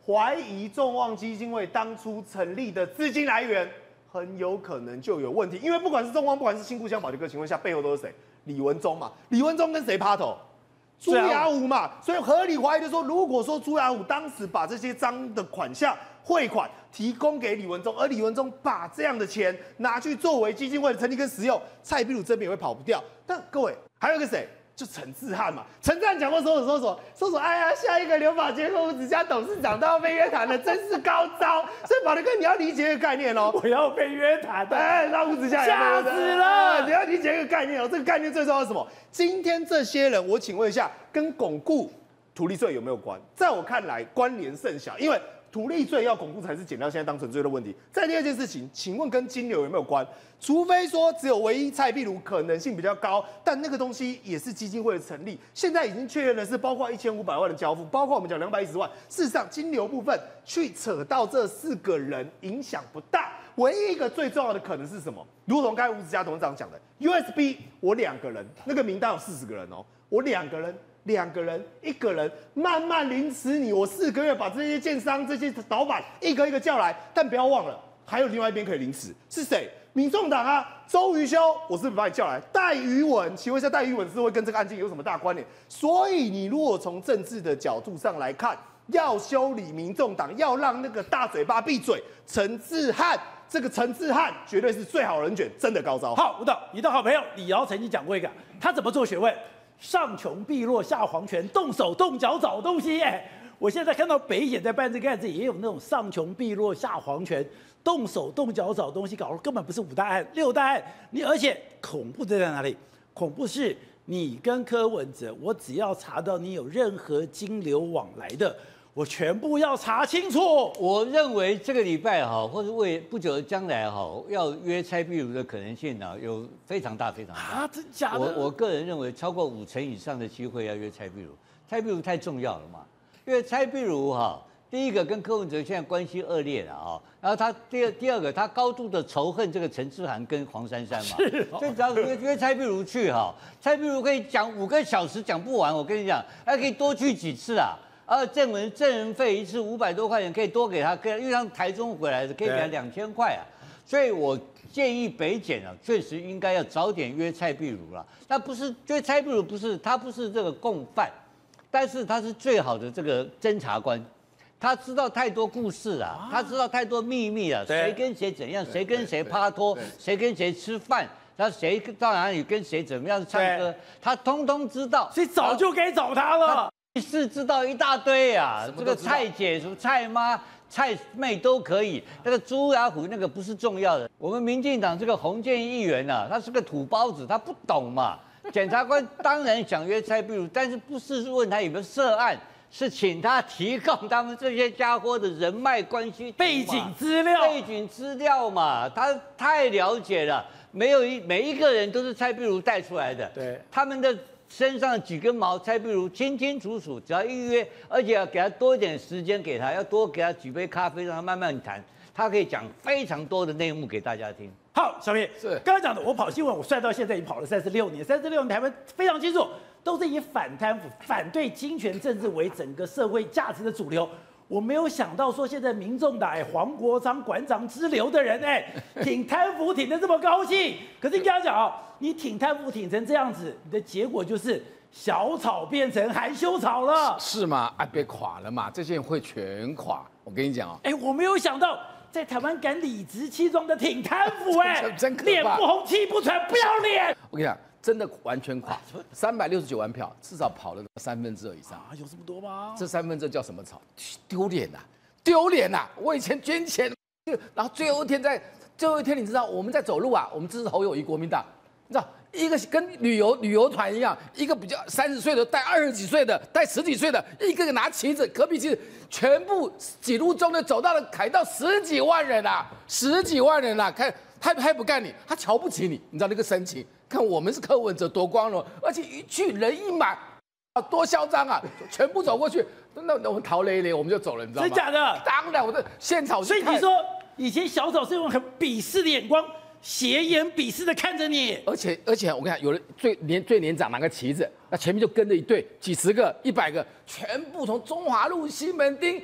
怀疑众望基金会当初成立的资金来源很有可能就有问题，因为不管是众望，不管是新故乡保洁哥情况下，背后都是谁？李文忠嘛，李文忠跟谁趴头？朱雅武嘛，所以合理怀疑的说，如果说朱雅武当时把这些赃的款项汇款提供给李文忠，而李文忠把这样的钱拿去作为基金会的成立跟使用，蔡壁如这边也会跑不掉。但各位还有一个谁？就陈志汉嘛，陈志汉讲过说说说说说说，哎呀，下一个刘宝杰和吴子嘉董事长都要被约谈了，真是高招。所以宝德哥，你要理解一个概念哦， 我要被约谈的， 哎，那吴子嘉吓死了。 你要理解一个概念哦，这个概念最重要是什么？今天这些人，我请问一下，跟巩固图利罪有没有关？在我看来，关联甚小，因为图利罪要巩固才是减掉现在当成罪的问题。再第二件事情，请问跟金流有没有关？除非说只有唯一蔡壁如可能性比较高，但那个东西也是基金会的成立。现在已经确认的是，包括一千五百万的交付，包括我们讲两百一十万。事实上，金流部分去扯到这四个人影响不大。唯一一个最重要的可能是什么？如同刚才吴子嘉董事长讲的 ，U S B 我两个人，那个名单有四十个人哦，我两个人。两个人，一个人慢慢凌迟你，我四个月把这些建商、这些老板一个一个叫来，但不要忘了，还有另外一边可以凌迟，是谁？民众党啊，周瑜修，我是不是把你叫来？戴瑜文，请问一下，戴瑜文是会跟这个案件有什么大关联？所以你如果从政治的角度上来看，要修理民众党，要让那个大嘴巴闭嘴，陈志汉。这个陈志汉绝对是最好人选，真的高招。 好，吴导，你的好朋友李敖曾经讲过一个，他怎么做学问？上穷碧落下黄泉，动手动脚找东西。哎，我现在看到北检在办这个案子，也有那种上穷碧落下黄泉，动手动脚找东西，搞得根本不是五大案、六大案。你而且恐怖在哪里？恐怖是你跟柯文哲，我只要查到你有任何金流往来的，我全部要查清楚。 我认为这个礼拜哈，或者未不久的将来哈，要约蔡壁如的可能性呢，有非常大非常大啊！真假的？ 我我个人认为超过五成以上的机会要约蔡壁如。蔡壁如太重要了嘛，因为蔡壁如哈，第一个跟柯文哲现在关系恶劣了啊，然后他第二第二个他高度的仇恨这个陈志涵跟黄珊珊嘛，所以只要约约蔡壁如去哈，蔡壁如可以讲五个小时讲不完，我跟你讲，还可以多去几次啊。而证人证人费一次五百多块钱，可以多给他，因为他台中回来的，可以给他两千块啊。所以我建议北检啊，确实应该要早点约蔡壁如了。那不是约蔡壁如，不是他不是这个共犯，但是他是最好的这个侦查官，他知道太多故事啊，他知道太多秘密啊，谁跟谁怎样，谁跟谁趴拖，谁跟谁吃饭。他谁到哪里跟谁怎么样唱歌，他通通知道， 所以早就该找他了。 是知道一大堆啊，这个蔡姐、什么蔡妈、蔡妹都可以。那个朱雅虎那个不是重要的。我们民进党这个洪建议员啊，他是个土包子，他不懂嘛。检察官当然想约蔡壁如，但是不是问他有没有涉案，是请他提供他们这些家伙的人脉关系、 背景资料、 背景资料嘛。他太了解了，没有一每一个人都是蔡壁如带出来的。 对， 他们的。身上几根毛，蔡壁如清清楚楚，只要预约，而且要给他多一点时间给他，要多给他几杯咖啡，让他慢慢谈，他可以讲非常多的内幕给大家听。 好，小平是刚刚讲的，我跑新闻，我算到现在已经跑了三十六年，三十六年台湾非常清楚，都是以反贪腐、反对金权政治为整个社会价值的主流。我没有想到说现在民众党哎黄国昌馆长之流的人哎挺贪腐挺得这么高兴，可是你跟他讲啊，你挺贪腐挺成这样子，你的结果就是小草变成含羞草了， 是吗？啊，别垮了嘛，这些人会全垮。我跟你讲哦， 哎，我没有想到在台湾敢理直气壮的挺贪腐哎， 真可怕， 脸不红气不喘，不要脸。 我跟你讲。真的完全垮，三百六十九万票，至少跑了三分之二以上啊！有这么多吗？ 这三分之二叫什么草？丢脸呐！丢脸呐！我以前捐钱，然后最后一天在最后一天，你知道我们在走路啊，我们支持侯友宜国民党，你知道一个跟旅游旅游团一样，一个比较三十岁的带二十几岁的带十几岁的，一个个拿旗子，隔壁旗子，全部几路中的走到了凯道十几万人啊，十几万人啊，看他还不干你，他瞧不起你，你知道那个神情。看我们是柯文哲多光荣，而且一去人一满，啊多嚣张啊！全部走过去，那那我们逃雷雷我们就走了，你知道吗？ 真假的？ 当然，我在现场。 所以你说以前小草是用很鄙视的眼光、斜眼鄙视的看着你， 而且而且我跟你讲，有人最年最年长拿个旗子，那前面就跟着一队几十个、一百个，全部从中华路、西门町从。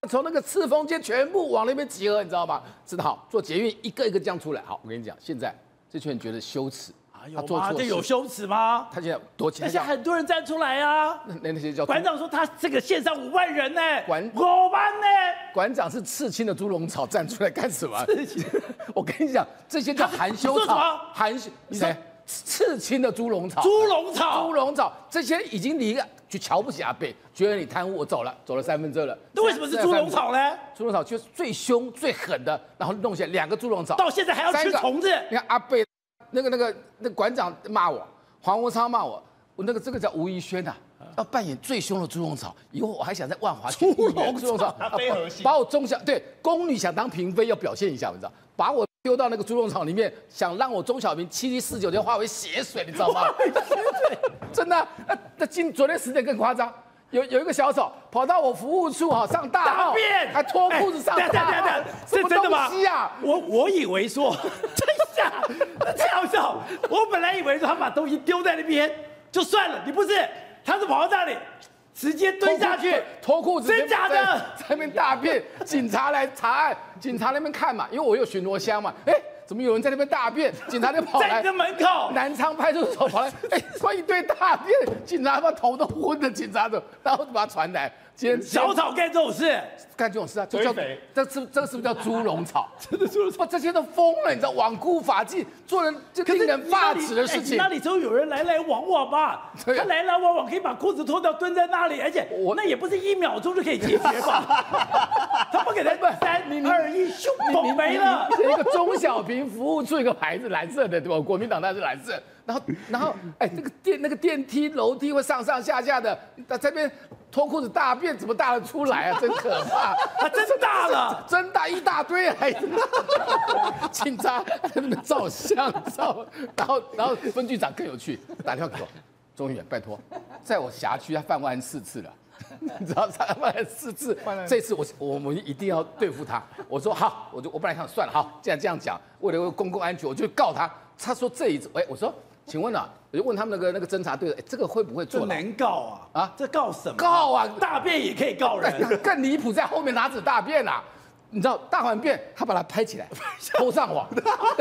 从那个赤峰街全部往那边集合，你知道吗？知道好，坐捷运一个一个这样出来。好，我跟你讲，现在这群人觉得羞耻。 有吗？这有羞耻吗？ 他现在多钱？ 而且很多人站出来啊！ 那那些叫馆长说他这个线上五万人呢， 馆五万呢。 馆长是刺青的猪笼草站出来干什么？刺青！我跟你讲，这些叫含羞草。含羞？你说刺青的猪笼草？ 猪笼草？ 猪笼草？这些已经离就瞧不起阿北，觉得你贪污，我走了，走了三分之二了。 那为什么是猪笼草呢？ 猪笼草就是最凶最狠的，然后弄起来两个猪笼草， 到现在还要吃虫子。 你看阿北。那个、那个、那个馆长骂我，黄国昌骂我，我那个这个叫吴怡轩呐，要扮演最凶的猪笼草。以后我还想在万华猪笼草， 把我中小对宫女想当嫔妃要表现一下，你知道，把我丢到那个猪笼草里面，想让我钟小平七七四九就化为血水，你知道吗？真的，那那今昨天十点更夸张。有有一个小丑跑到我服务处哈上大号，还脱裤子上大号， 是真的吗？ 啊， 我我以为说，真下，那太好笑。我本来以为说他把东西丢在那边就算了，你不是，他是跑到那里直接蹲下去脱裤子， 真假的， 在那边大便，警察来查案，警察那边看嘛，因为我有巡逻箱嘛，哎。怎么有人在那边大便？警察就跑来， 在你的门口， 南昌派出所跑来，哎，说一堆大便，警察把头都昏了，警察的，然后就把他传来。今天小草干这种事， 干这种事啊，这叫这是这是不是叫猪笼草？真的猪笼草，这些都疯了，你知道，罔顾法纪，做人就令人发指的事情。 那里总有人来来往往吧？他来来往往可以把裤子脱掉，蹲在那里，而且我那也不是一秒钟就可以解决吧？他不给他三二一，咻，嘣没了。 一个钟小平服务处一个牌子蓝色的，对吧？国民党那是蓝色。然后，然后，哎，那个电那个电梯楼梯会上上下下的，他这边脱裤子大便怎么大得出来啊？真可怕！ 他真大了， 真大一大堆啊！警察在那边照相照，然后然后分局长更有趣，打电话给我，钟远，拜托，在我辖区他犯案四次了。你知道他犯案四次，这次我我们一定要对付他。我说好，我就我本来想算了，好，既然这样讲，为了公共安全，我就告他。他说这一次，哎，我说。请问啊，我就问他们那个那个侦查队，哎，这个会不会坐牢？ 这能告啊？啊，这告什么？ 告啊！ 大便也可以告人， 更离谱，在后面哪止大便啊？你知道大环便，他把它拍起来，抛上网，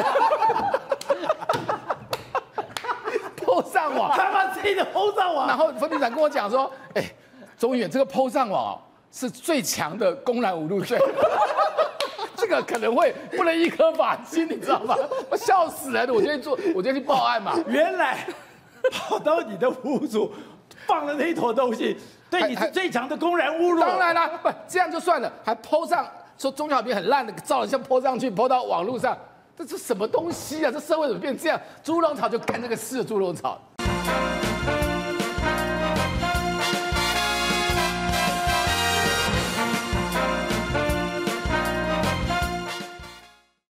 抛上网， 他把自己的抛上网。 然后分局长跟我讲说，哎，钟远这个抛上网是最强的公然侮辱罪。这个可能会不能一颗罚金，你知道吗？我笑死了，我就去做，我就去报案嘛。 原来跑到你的服务处放了那一坨东西，对你是最强的公然侮辱。 当然啦，不这样就算了，还 po 上说钟小平很烂的照像 po 上去 ，po 到网络上，这是什么东西啊？这社会怎么变这样？猪笼草就干这个事，猪笼草。